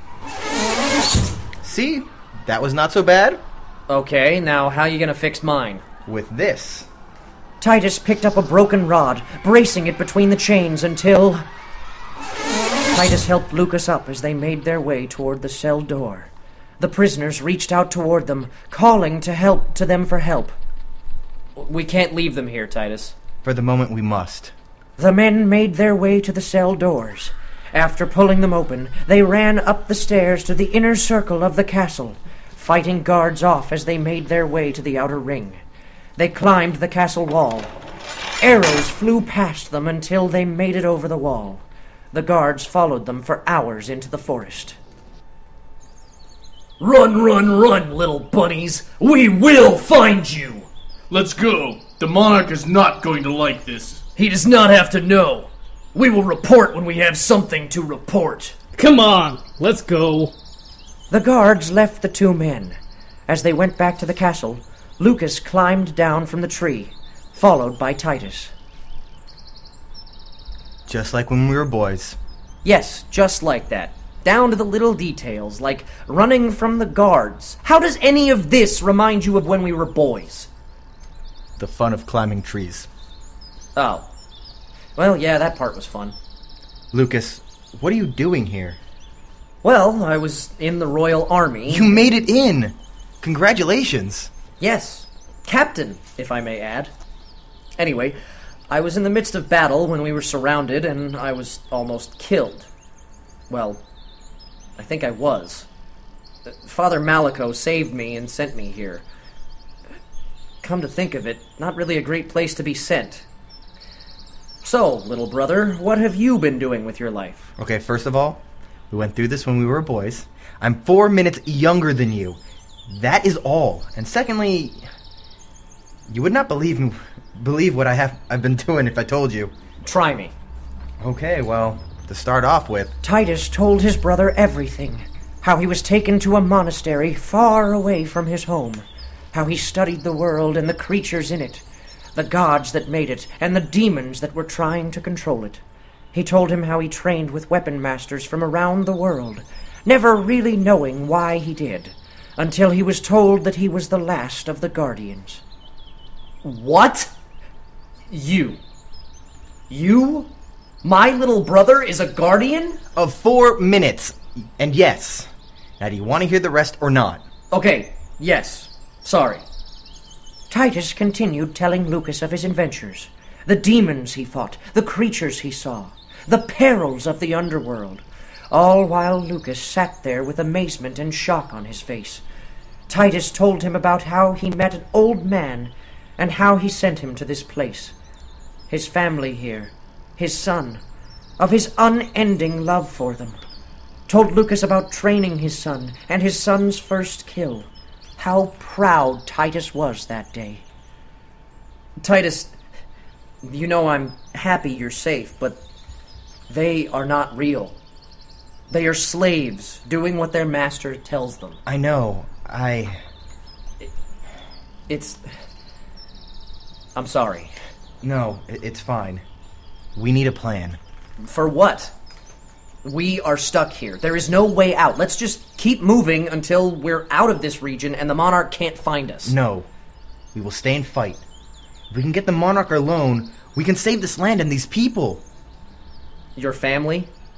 See? That was not so bad. Okay, now how you gonna fix mine? With this. Titus picked up a broken rod, bracing it between the chains until... Titus helped Lucas up as they made their way toward the cell door. The prisoners reached out toward them, calling to help to them for help. We can't leave them here, Titus. For the moment, we must. The men made their way to the cell doors. After pulling them open, they ran up the stairs to the inner circle of the castle, fighting guards off as they made their way to the outer ring. They climbed the castle wall. Arrows flew past them until they made it over the wall. The guards followed them for hours into the forest. Run, run, run, little bunnies! We will find you! Let's go. The Monarch is not going to like this. He does not have to know. We will report when we have something to report. Come on, let's go. The guards left the two men. As they went back to the castle, Lucas climbed down from the tree, followed by Titus. Just like when we were boys. Yes, just like that. Down to the little details, like running from the guards. How does any of this remind you of when we were boys? The fun of climbing trees. Oh. Well, yeah, that part was fun. Lucas, what are you doing here? Well, I was in the Royal Army. You made it in! Congratulations! Yes. Captain, if I may add. Anyway, I was in the midst of battle when we were surrounded, and I was almost killed. Well, I think I was. Father Malico saved me and sent me here. Come to think of it, not really a great place to be sent. So, little brother, what have you been doing with your life? Okay, first of all, we went through this when we were boys. I'm four minutes younger than you. That is all. And secondly, you would not believe me, believe what I have I've been doing if I told you. Try me. Okay, well, to start off with... Titus told his brother everything. How he was taken to a monastery far away from his home. How he studied the world and the creatures in it. The gods that made it, and the demons that were trying to control it. He told him how he trained with weapon masters from around the world, never really knowing why he did, until he was told that he was the last of the Guardians. What? You? You? My little brother is a Guardian? Of four minutes. And yes. Now, do you want to hear the rest or not? Okay, yes. Sorry. Titus continued telling Lucas of his adventures, the demons he fought, the creatures he saw, the perils of the underworld, all while Lucas sat there with amazement and shock on his face. Titus told him about how he met an old man and how he sent him to this place, his family here, his son, of his unending love for them. Told Lucas about training his son and his son's first kill. How proud Titus was that day. Titus, you know I'm happy you're safe, but they are not real. They are slaves, doing what their master tells them. I know. I... It's... I'm sorry. No, it's fine. We need a plan. For what? We are stuck here. There is no way out. Let's just keep moving until we're out of this region and the Monarch can't find us. No. We will stay and fight. If we can get the Monarch alone, we can save this land and these people. Your family?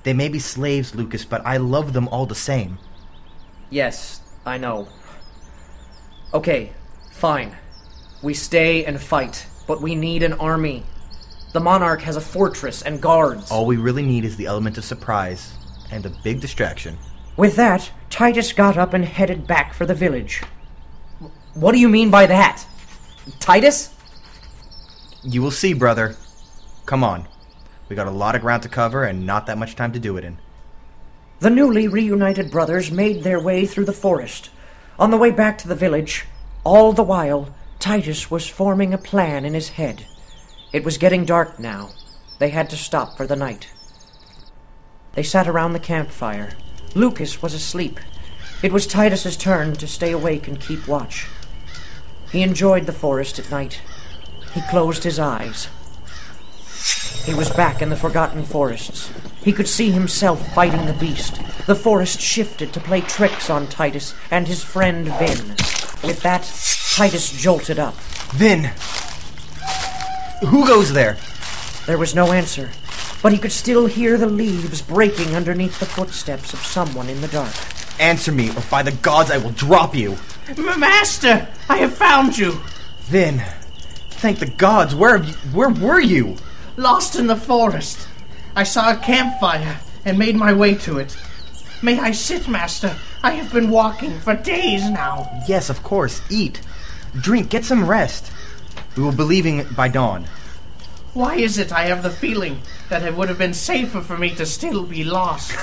They may be slaves, Lucas, but I love them all the same. Yes, I know. Okay, fine. We stay and fight, but we need an army. The Monarch has a fortress and guards. All we really need is the element of surprise and a big distraction. With that, Titus got up and headed back for the village. What do you mean by that? Titus? You will see, brother. Come on. We got a lot of ground to cover and not that much time to do it in. The newly reunited brothers made their way through the forest. On the way back to the village, all the while, Titus was forming a plan in his head. It was getting dark now. They had to stop for the night. They sat around the campfire. Lucas was asleep. It was Titus's turn to stay awake and keep watch. He enjoyed the forest at night. He closed his eyes. He was back in the forgotten forests. He could see himself fighting the beast. The forest shifted to play tricks on Titus and his friend Vin. With that, Titus jolted up. Vin! Who goes there? There was no answer, but he could still hear the leaves breaking underneath the footsteps of someone in the dark. Answer me, or by the gods I will drop you! M- Master, I have found you! Vin, thank the gods, where have you, where were you? Lost in the forest. I saw a campfire and made my way to it. May I sit, Master? I have been walking for days now. Yes, of course. Eat. Drink. Get some rest. We will be leaving by dawn. Why is it I have the feeling that it would have been safer for me to still be lost?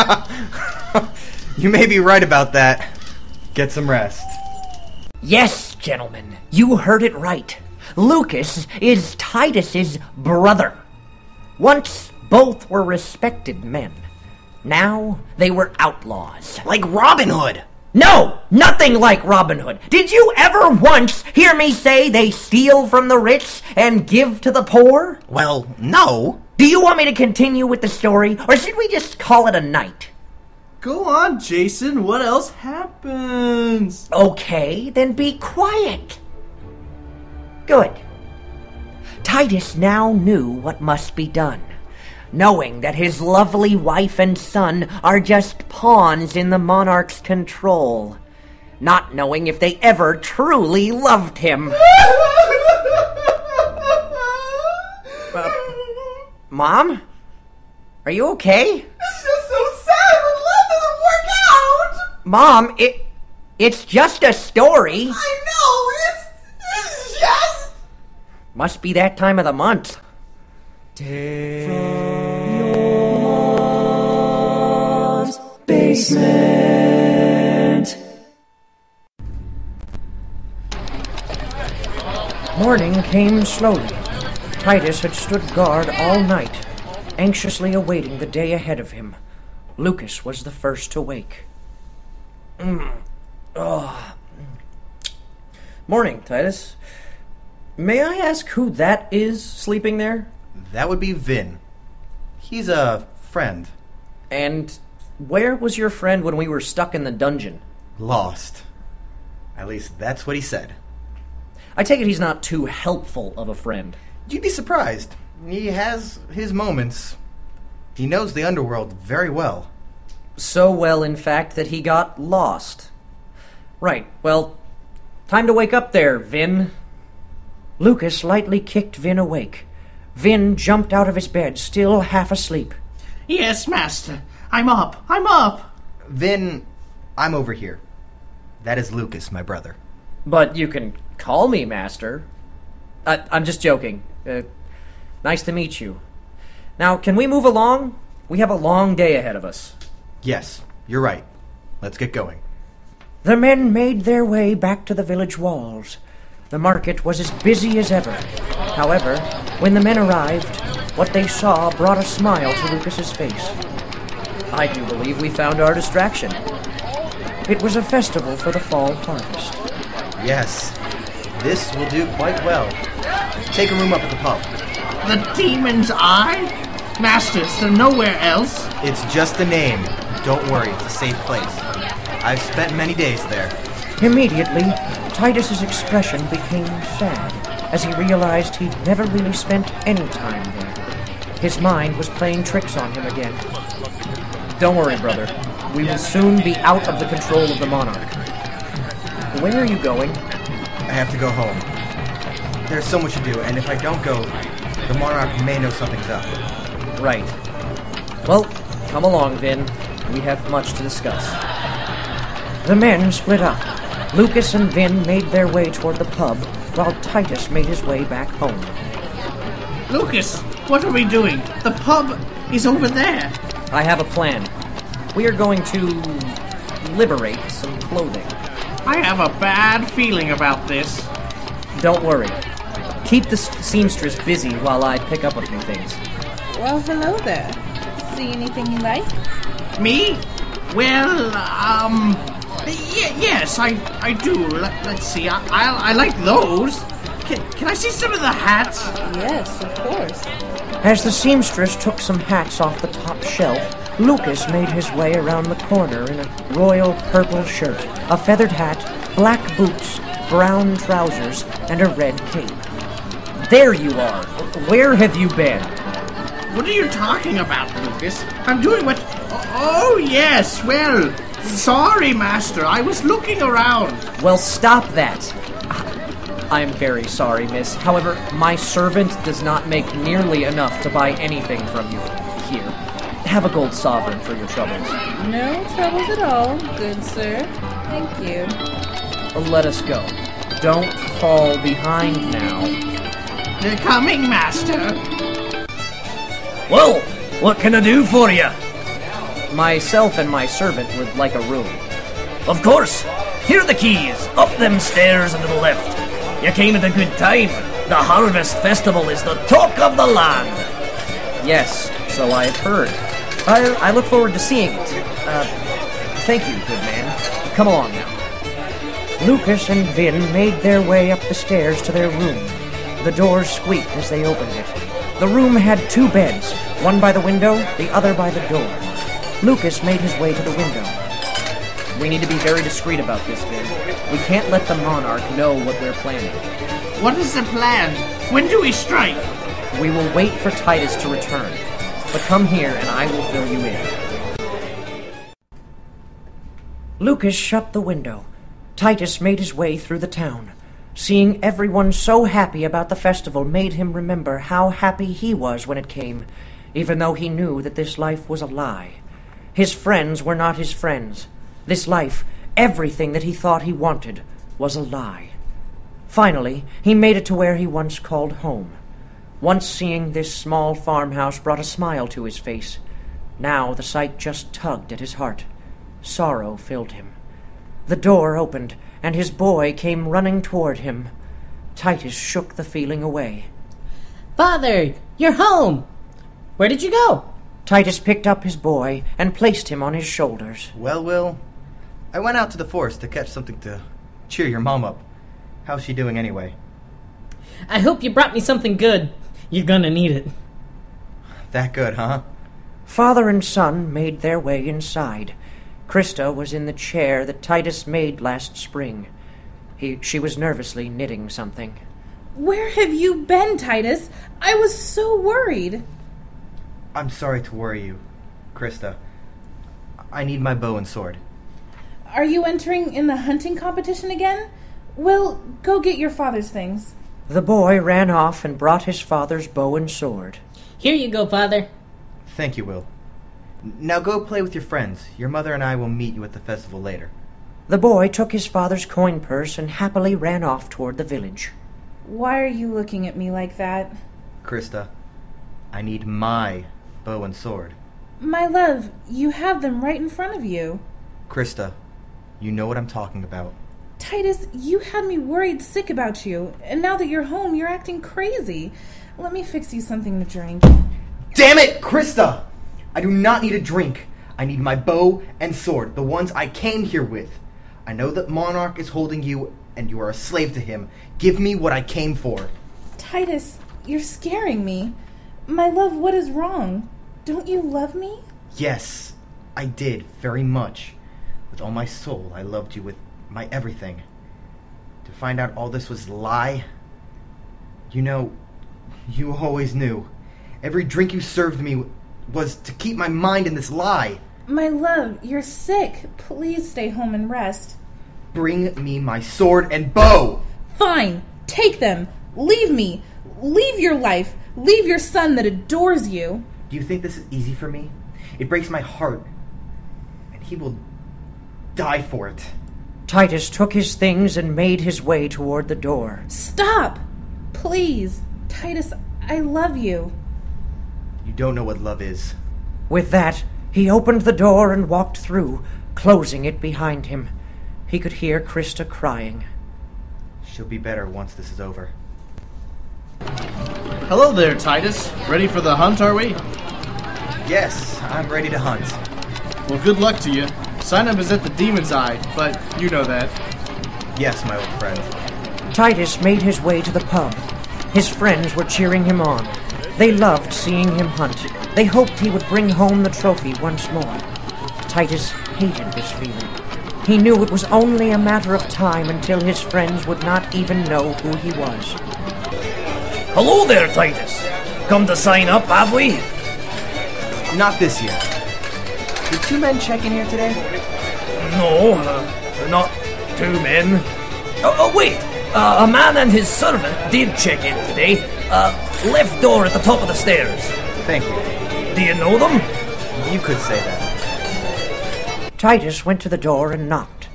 You may be right about that. Get some rest. Yes, gentlemen, you heard it right. Lucas is Titus's brother. Once, both were respected men. Now, they were outlaws. Like Robin Hood! No! Nothing like Robin Hood! Did you ever once hear me say they steal from the rich and give to the poor? Well, no. Do you want me to continue with the story, or should we just call it a night? Go on, Jason. What else happens? Okay, then be quiet. Good. Titus now knew what must be done. Knowing that his lovely wife and son are just pawns in the monarch's control. Not knowing if they ever truly loved him. uh, Mom? Are you okay? It's just so sad when love doesn't work out! Mom, it, it's just a story. I know, it's, it's just... Must be that time of the month. Basement. Morning came slowly. Titus had stood guard all night, anxiously awaiting the day ahead of him. Lucas was the first to wake. Mm. Oh. Morning, Titus. May I ask who that is sleeping there? That would be Vin. He's a friend. And where was your friend when we were stuck in the dungeon? Lost. At least that's what he said. I take it he's not too helpful of a friend. You'd be surprised. He has his moments. He knows the underworld very well. So well, in fact, that he got lost. Right, well, time to wake up there, Vin. Lucas lightly kicked Vin awake. Vin jumped out of his bed, still half asleep. Yes, Master. I'm up. I'm up. Vin, I'm over here. That is Lucas, my brother. But you can call me Master. I, I'm just joking. Uh, nice to meet you. Now, can we move along? We have a long day ahead of us. Yes, you're right. Let's get going. The men made their way back to the village walls. The market was as busy as ever. However, when the men arrived, what they saw brought a smile to Lucas's face. I do believe we found our distraction. It was a festival for the fall harvest. Yes, this will do quite well. Take a room up at the pub. The Demon's Eye? Master, is there nowhere else? It's just a name. Don't worry, it's a safe place. I've spent many days there. Immediately, Titus's expression became sad as he realized he'd never really spent any time there. His mind was playing tricks on him again. Don't worry, brother. We will soon be out of the control of the Monarch. Where are you going? I have to go home. There's so much to do, and if I don't go, the Monarch may know something's up. Right. Well, come along, Vin. We have much to discuss. The men split up. Lucas and Vin made their way toward the pub, while Titus made his way back home. Lucas, what are we doing? The pub is over there. I have a plan. We are going to liberate some clothing. I have a bad feeling about this. Don't worry. Keep the seamstress busy while I pick up a few things. Well, hello there. See anything you like? Me? Well, um... Y- yes, I I do. Let, let's see. I, I I like those. Can, can I see some of the hats? Yes, of course. As the seamstress took some hats off the top shelf, Lucas made his way around the corner in a royal purple shirt, a feathered hat, black boots, brown trousers, and a red cape. There you are. Where have you been? What are you talking about, Lucas? I'm doing what... Oh, yes, well... Sorry, Master. I was looking around. Well, stop that. I'm very sorry, miss. However, my servant does not make nearly enough to buy anything from you. Here, have a gold sovereign for your troubles. No troubles at all, good sir. Thank you. Let us go. Don't fall behind now. They're coming, Master. Well, what can I do for you? Myself and my servant would like a room. Of course. Here are the keys. Up them stairs and to the left. You came at a good time. The Harvest Festival is the talk of the land. Yes, so I have heard. I, I look forward to seeing it. Uh, thank you, good man. Come along now. Lucas and Vin made their way up the stairs to their room. The doors squeaked as they opened it. The room had two beds, one by the window, the other by the door. Lucas made his way to the window. We need to be very discreet about this, Vin. We can't let the Monarch know what we're planning. What is the plan? When do we strike? We will wait for Titus to return. But come here and I will fill you in. Lucas shut the window. Titus made his way through the town. Seeing everyone so happy about the festival made him remember how happy he was when it came, even though he knew that this life was a lie. His friends were not his friends. This life, everything that he thought he wanted, was a lie. Finally, he made it to where he once called home. Once seeing this small farmhouse brought a smile to his face. Now the sight just tugged at his heart. Sorrow filled him. The door opened, and his boy came running toward him. Titus shook the feeling away. Father, you're home! Where did you go? Titus picked up his boy and placed him on his shoulders. Well, Will, I went out to the forest to catch something to cheer your mom up. How's she doing anyway? I hope you brought me something good. You're gonna need it. That good, huh? Father and son made their way inside. Krista was in the chair that Titus made last spring. He, she was nervously knitting something. Where have you been, Titus? I was so worried. I'm sorry to worry you, Krista. I need my bow and sword. Are you entering in the hunting competition again? Well, go get your father's things. The boy ran off and brought his father's bow and sword. Here you go, Father. Thank you, Will. Now go play with your friends. Your mother and I will meet you at the festival later. The boy took his father's coin purse and happily ran off toward the village. Why are you looking at me like that? Krista, I need my bow and sword. My love, you have them right in front of you. Krista, you know what I'm talking about. Titus, you had me worried sick about you, and now that you're home, you're acting crazy. Let me fix you something to drink. Damn it, Krista! I do not need a drink. I need my bow and sword, the ones I came here with. I know that Monarch is holding you, and you are a slave to him. Give me what I came for. Titus, you're scaring me. My love, what is wrong? Don't you love me? Yes, I did, very much. With all my soul, I loved you with my everything. To find out all this was a lie, you know, you always knew. Every drink you served me was to keep my mind in this lie. My love, you're sick. Please stay home and rest. Bring me my sword and bow! Fine. Take them. Leave me. Leave your life. Leave your son that adores you. Do you think this is easy for me? It breaks my heart. And he will die for it. Titus took his things and made his way toward the door. Stop! Please. Titus, I love you. You don't know what love is. With that, he opened the door and walked through, closing it behind him. He could hear Krista crying. She'll be better once this is over. Hello there, Titus. Ready for the hunt, are we? Yes, I'm ready to hunt. Well, good luck to you. Sign up is at the Demon's Eye, but you know that. Yes, my old friend. Titus made his way to the pub. His friends were cheering him on. They loved seeing him hunt. They hoped he would bring home the trophy once more. Titus hated this feeling. He knew it was only a matter of time until his friends would not even know who he was. Hello there, Titus. Come to sign up, have we? Not this year. Did two men check in here today? No, uh, not two men. Oh, oh wait, uh, a man and his servant did check in today. Uh, left door at the top of the stairs. Thank you. Do you know them? You could say that. Titus went to the door and knocked.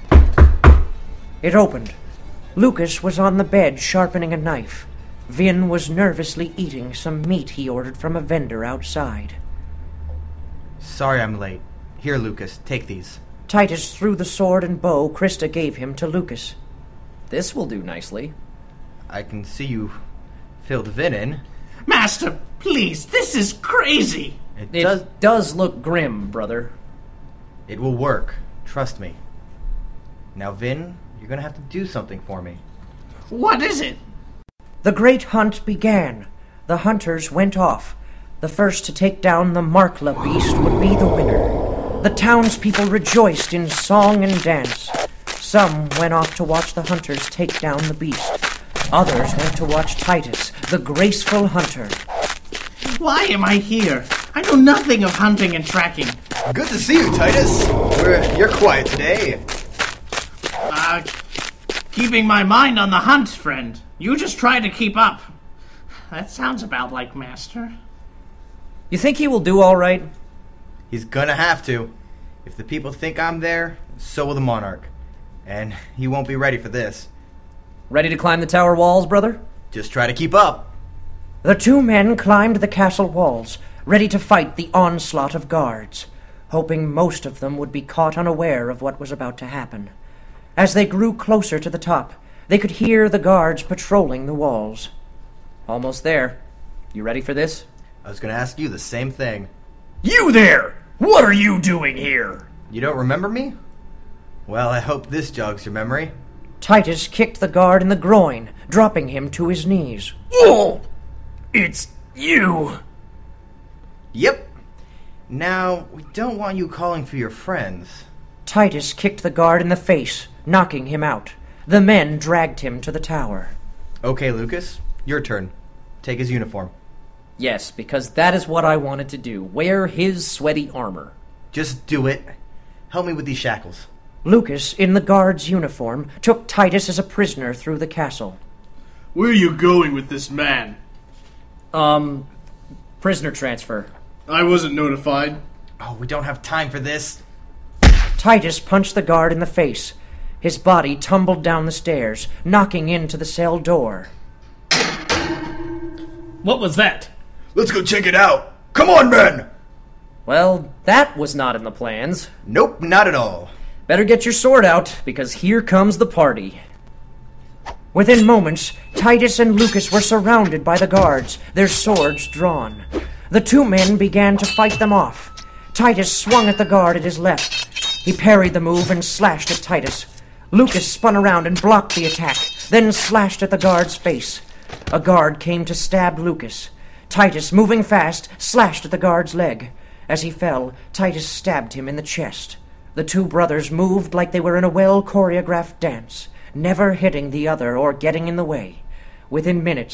It opened. Lucas was on the bed sharpening a knife. Vin was nervously eating some meat he ordered from a vendor outside. Sorry I'm late. Here, Lucas, take these. Titus threw the sword and bow Krista gave him to Lucas. This will do nicely. I can see you filled Vin in. Master, please, this is crazy. It, it does... does look grim, brother. It will work. Trust me. Now, Vin, you're gonna have to do something for me. What is it? The great hunt began. The hunters went off. The first to take down the Markla beast would be the winner. The townspeople rejoiced in song and dance. Some went off to watch the hunters take down the beast. Others went to watch Titus, the graceful hunter. Why am I here? I know nothing of hunting and tracking. Good to see you, Titus. We're, you're quiet today. Uh, keeping my mind on the hunt, friend. You just try to keep up. That sounds about like Master. You think he will do all right? He's gonna have to. If the people think I'm there, so will the Monarch. And he won't be ready for this. Ready to climb the tower walls, brother? Just try to keep up. The two men climbed the castle walls, ready to fight the onslaught of guards, hoping most of them would be caught unaware of what was about to happen. As they grew closer to the top, they could hear the guards patrolling the walls. Almost there. You ready for this? I was gonna ask you the same thing. You there! What are you doing here? You don't remember me? Well, I hope this jogs your memory. Titus kicked the guard in the groin, dropping him to his knees. Oh! It's you! Yep. Now, we don't want you calling for your friends. Titus kicked the guard in the face, knocking him out. The men dragged him to the tower. Okay, Lucas, your turn. Take his uniform. Yes, because that is what I wanted to do. Wear his sweaty armor. Just do it. Help me with these shackles. Lucas, in the guard's uniform, took Titus as a prisoner through the castle. Where are you going with this man? Um, prisoner transfer. I wasn't notified. Oh, we don't have time for this. Titus punched the guard in the face. His body tumbled down the stairs, knocking into the cell door. What was that? Let's go check it out. Come on, men! Well, that was not in the plans. Nope, not at all. Better get your sword out, because here comes the party. Within moments, Titus and Lucas were surrounded by the guards, their swords drawn. The two men began to fight them off. Titus swung at the guard at his left. He parried the move and slashed at Titus. Lucas spun around and blocked the attack, then slashed at the guard's face. A guard came to stab Lucas. Titus, moving fast, slashed at the guard's leg. As he fell, Titus stabbed him in the chest. The two brothers moved like they were in a well-choreographed dance, never hitting the other or getting in the way. Within minutes,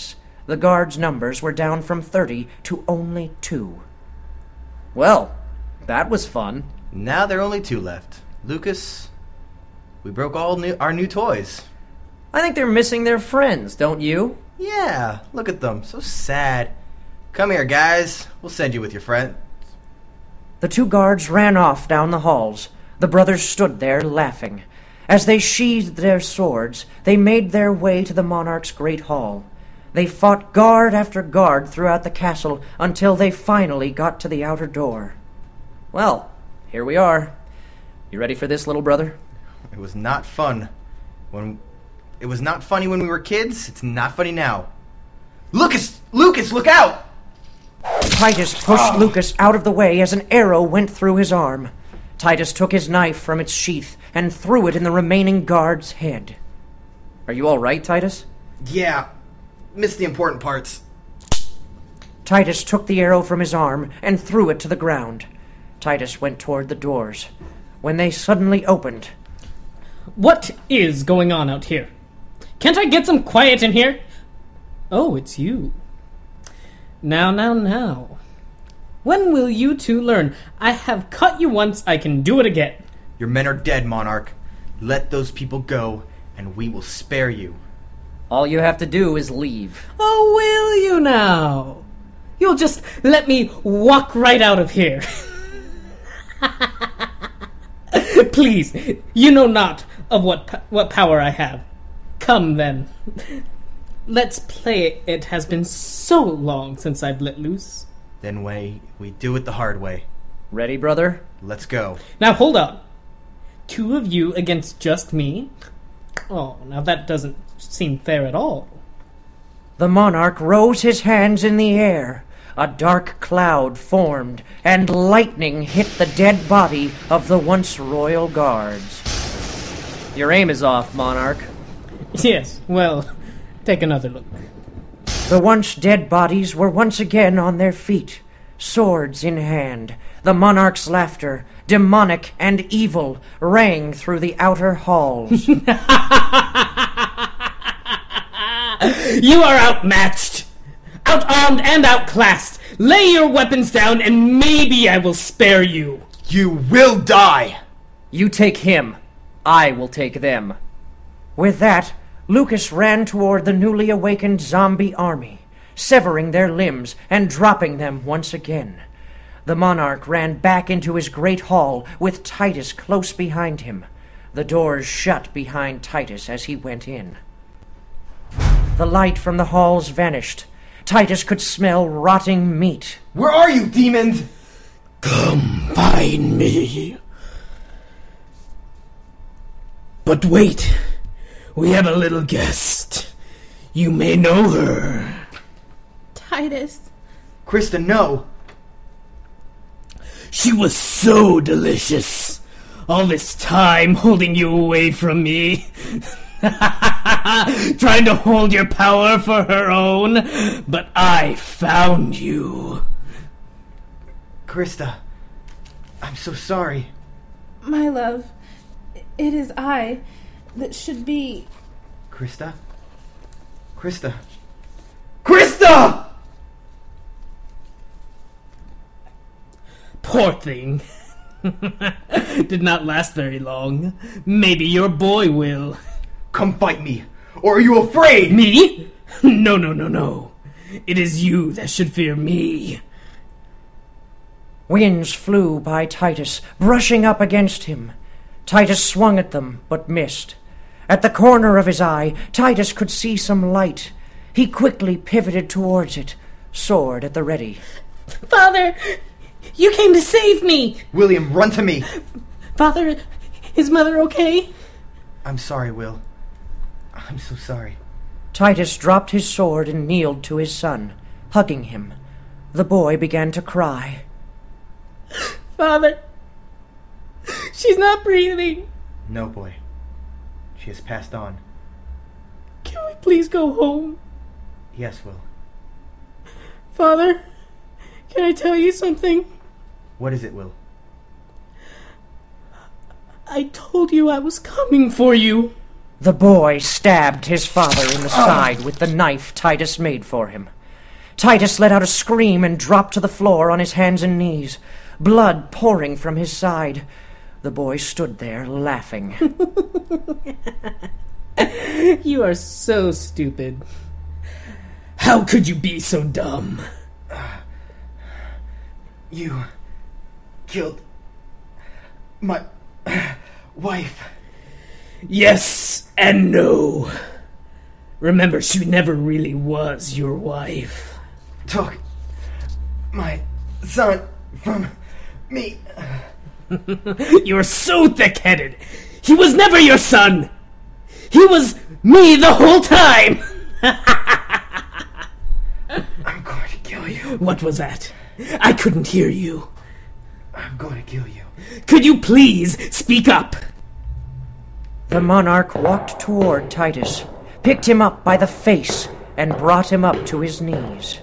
The guards' numbers were down from thirty to only two. Well, that was fun. Now there are only two left. Lucas, we broke all new, our new toys. I think they're missing their friends, don't you? Yeah, look at them. So sad. Come here, guys. We'll send you with your friend. The two guards ran off down the halls. The brothers stood there, laughing. As they sheathed their swords, they made their way to the monarch's great hall. They fought guard after guard throughout the castle until they finally got to the outer door. Well, here we are. You ready for this, little brother? It was not fun when... It was not funny when we were kids. It's not funny now. Lucas! Lucas, look out! Titus pushed oh. Lucas out of the way as an arrow went through his arm. Titus took his knife from its sheath and threw it in the remaining guard's head. Are you all right, Titus? Yeah. Missed the important parts. Titus took the arrow from his arm and threw it to the ground. Titus went toward the doors. When they suddenly opened... What is going on out here? Can't I get some quiet in here? Oh, it's you. Now, now, now. When will you two learn? I have cut you once, I can do it again. Your men are dead, Monarch. Let those people go, and we will spare you. All you have to do is leave. Oh, will you now? You'll just let me walk right out of here. Please, you know not of what what power I have. Come, then. Let's play. It has been so long since I've let loose. Then we, we do it the hard way. Ready, brother? Let's go. Now, hold on. Two of you against just me? Oh, now that doesn't seem fair at all. The monarch rose his hands in the air. A dark cloud formed, and lightning hit the dead body of the once royal guards. Your aim is off, Monarch. Yes, well, take another look. The once dead bodies were once again on their feet, swords in hand. The monarch's laughter, demonic and evil, rang through the outer halls. You are outmatched! Outarmed and outclassed! Lay your weapons down and maybe I will spare you! You will die! You take him. I will take them. With that, Lucas ran toward the newly awakened zombie army, severing their limbs and dropping them once again. The monarch ran back into his great hall with Titus close behind him. The doors shut behind Titus as he went in. The light from the halls vanished. Titus could smell rotting meat. Where are you, demons? Come find me. But wait, we have a little guest. You may know her. Titus. Krista, no. She was so delicious. All this time holding you away from me. Trying to hold your power for her own. But I found you. Krista, I'm so sorry. My love, it is I that should be... Krista? Krista? Krista! Poor thing. Did not last very long. Maybe your boy will. Come fight me, or are you afraid? Me? No, no, no, no. It is you that should fear me. Winds flew by Titus, brushing up against him. Titus swung at them, but missed. At the corner of his eye, Titus could see some light. He quickly pivoted towards it, sword at the ready. Father, you came to save me! William, run to me! Father, is Mother okay? I'm sorry, Will. I'm so sorry. Titus dropped his sword and kneeled to his son, hugging him. The boy began to cry. Father, she's not breathing. No, boy. She has passed on. Can we please go home? Yes, Will. Father, can I tell you something? What is it, Will? I told you I was coming for you. The boy stabbed his father in the side with the knife Titus made for him. Titus let out a scream and dropped to the floor on his hands and knees, blood pouring from his side. The boy stood there, laughing. You are so stupid. How could you be so dumb? You killed my wife. Yes and no. Remember, she never really was your wife. Took my son from me. You're so thick-headed. He was never your son. He was me the whole time. I'm going to kill you. What was that? I couldn't hear you. I'm going to kill you. Could you please speak up? The monarch walked toward Titus, picked him up by the face, and brought him up to his knees.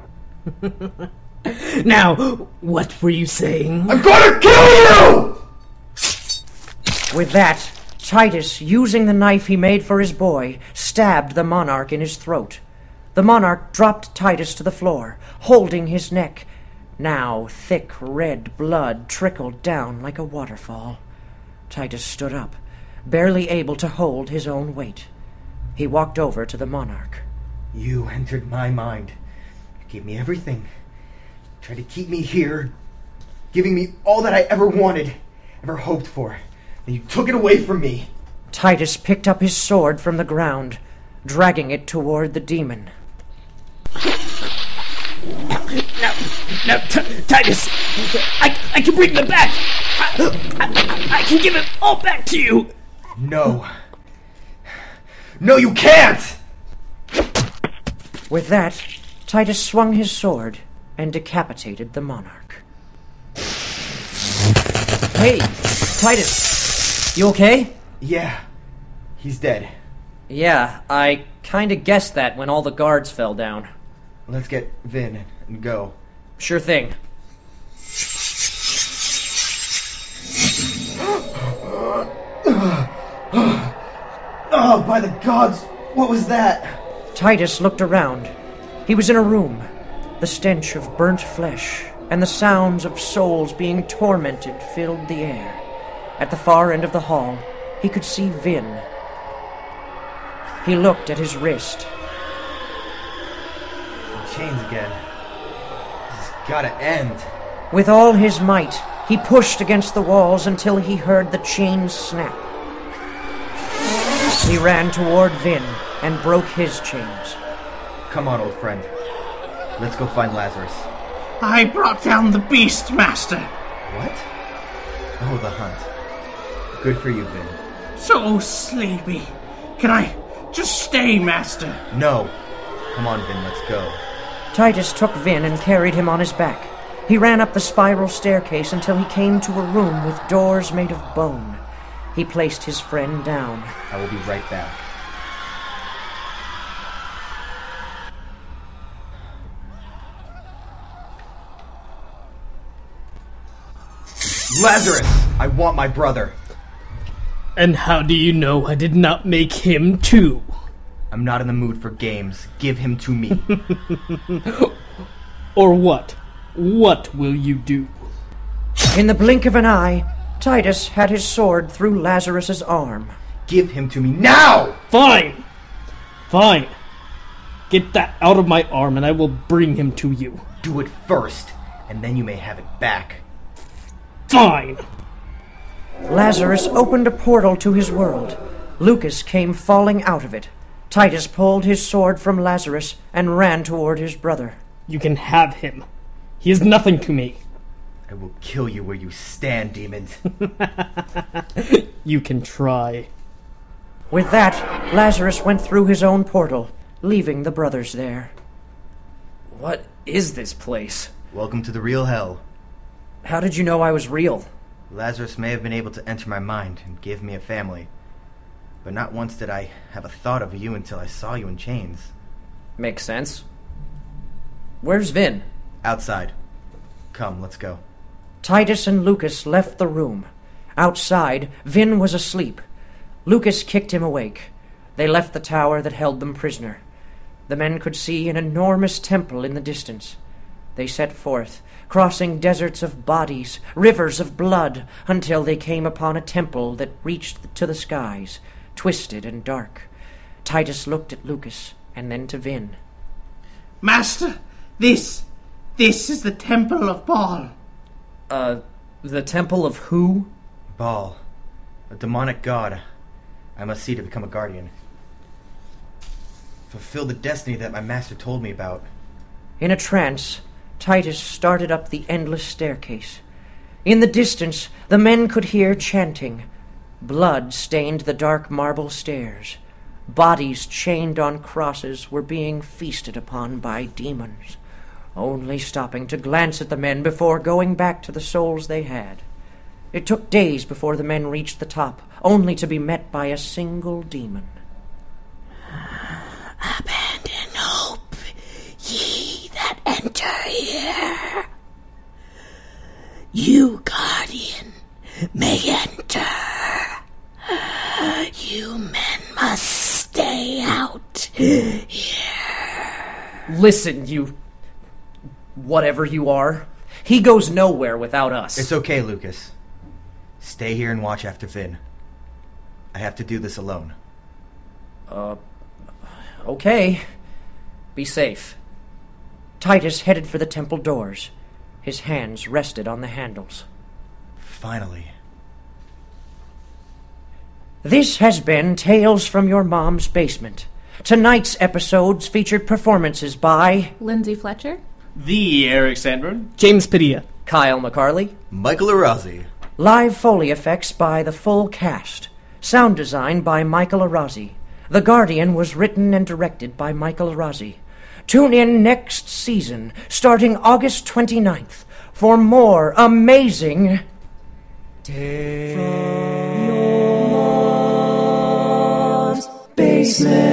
Now, what were you saying? I'm gonna kill you! With that, Titus, using the knife he made for his boy, stabbed the monarch in his throat. The monarch dropped Titus to the floor, holding his neck. Now thick red blood trickled down like a waterfall. Titus stood up, barely able to hold his own weight. He walked over to the monarch. You entered my mind. You gave me everything. Tried to keep me here, giving me all that I ever wanted, ever hoped for. And you took it away from me. Titus picked up his sword from the ground, dragging it toward the demon. Now, now, T- Titus, I, I can bring them back. I, I, I can give it all back to you. No. No, you can't! With that, Titus swung his sword and decapitated the monarch. Hey, Titus, you okay? Yeah, he's dead. Yeah, I kinda guessed that when all the guards fell down. Let's get Vin and go. Sure thing. Oh, by the gods, what was that? Titus looked around. He was in a room. The stench of burnt flesh and the sounds of souls being tormented filled the air. At the far end of the hall, he could see Vin. He looked at his wrist. In chains again. This has gotta end. With all his might, he pushed against the walls until he heard the chains snap. He ran toward Vin and broke his chains. Come on, old friend. Let's go find Lazarus. I brought down the beast, Master. What? Oh, the hunt. Good for you, Vin. So sleepy. Can I just stay, Master? No. Come on, Vin, let's go. Titus took Vin and carried him on his back. He ran up the spiral staircase until he came to a room with doors made of bone. He placed his friend down. I will be right back. Lazarus! I want my brother. And how do you know I did not make him too? I'm not in the mood for games. Give him to me. Or what? What will you do? In the blink of an eye, Titus had his sword through Lazarus's arm. Give him to me now! Fine! Fine. Get that out of my arm and I will bring him to you. Do it first, and then you may have it back. Fine! Lazarus opened a portal to his world. Lucas came falling out of it. Titus pulled his sword from Lazarus and ran toward his brother. You can have him. He is nothing to me. I will kill you where you stand, demons. You can try. With that, Lazarus went through his own portal, leaving the brothers there. What is this place? Welcome to the real hell. How did you know I was real? Lazarus may have been able to enter my mind and give me a family. But not once did I have a thought of you until I saw you in chains. Makes sense. Where's Vin? Outside. Come, let's go. Titus and Lucas left the room. Outside, Vin was asleep. Lucas kicked him awake. They left the tower that held them prisoner. The men could see an enormous temple in the distance. They set forth, crossing deserts of bodies, rivers of blood, until they came upon a temple that reached to the skies, twisted and dark. Titus looked at Lucas, and then to Vin. Master, this, this is the temple of Baal. Uh, the temple of who? Baal, a demonic god I must see to become a guardian. Fulfill the destiny that my master told me about. In a trance, Titus started up the endless staircase. In the distance, the men could hear chanting. Blood stained the dark marble stairs. Bodies chained on crosses were being feasted upon by demons, only stopping to glance at the men before going back to the souls they had. It took days before the men reached the top, only to be met by a single demon. Abandon hope, ye that enter here. You, guardian, may enter. You men must stay out here. Listen, you... whatever you are. He goes nowhere without us. It's okay, Lucas. Stay here and watch after Vin. I have to do this alone. Uh, okay. Be safe. Titus headed for the temple doors. His hands rested on the handles. Finally. This has been Tales from Your Mom's Basement. Tonight's episodes featured performances by... Lindsay Fletcher, The Eric Sandburn, James Padilla, Kyle McCarley, Michael Arazi. Live Foley effects by the full cast. Sound design by Michael Arazi. The Guardian was written and directed by Michael Arazi. Tune in next season, starting August twenty-ninth, for more amazing... Tales from Your Mom's Basement.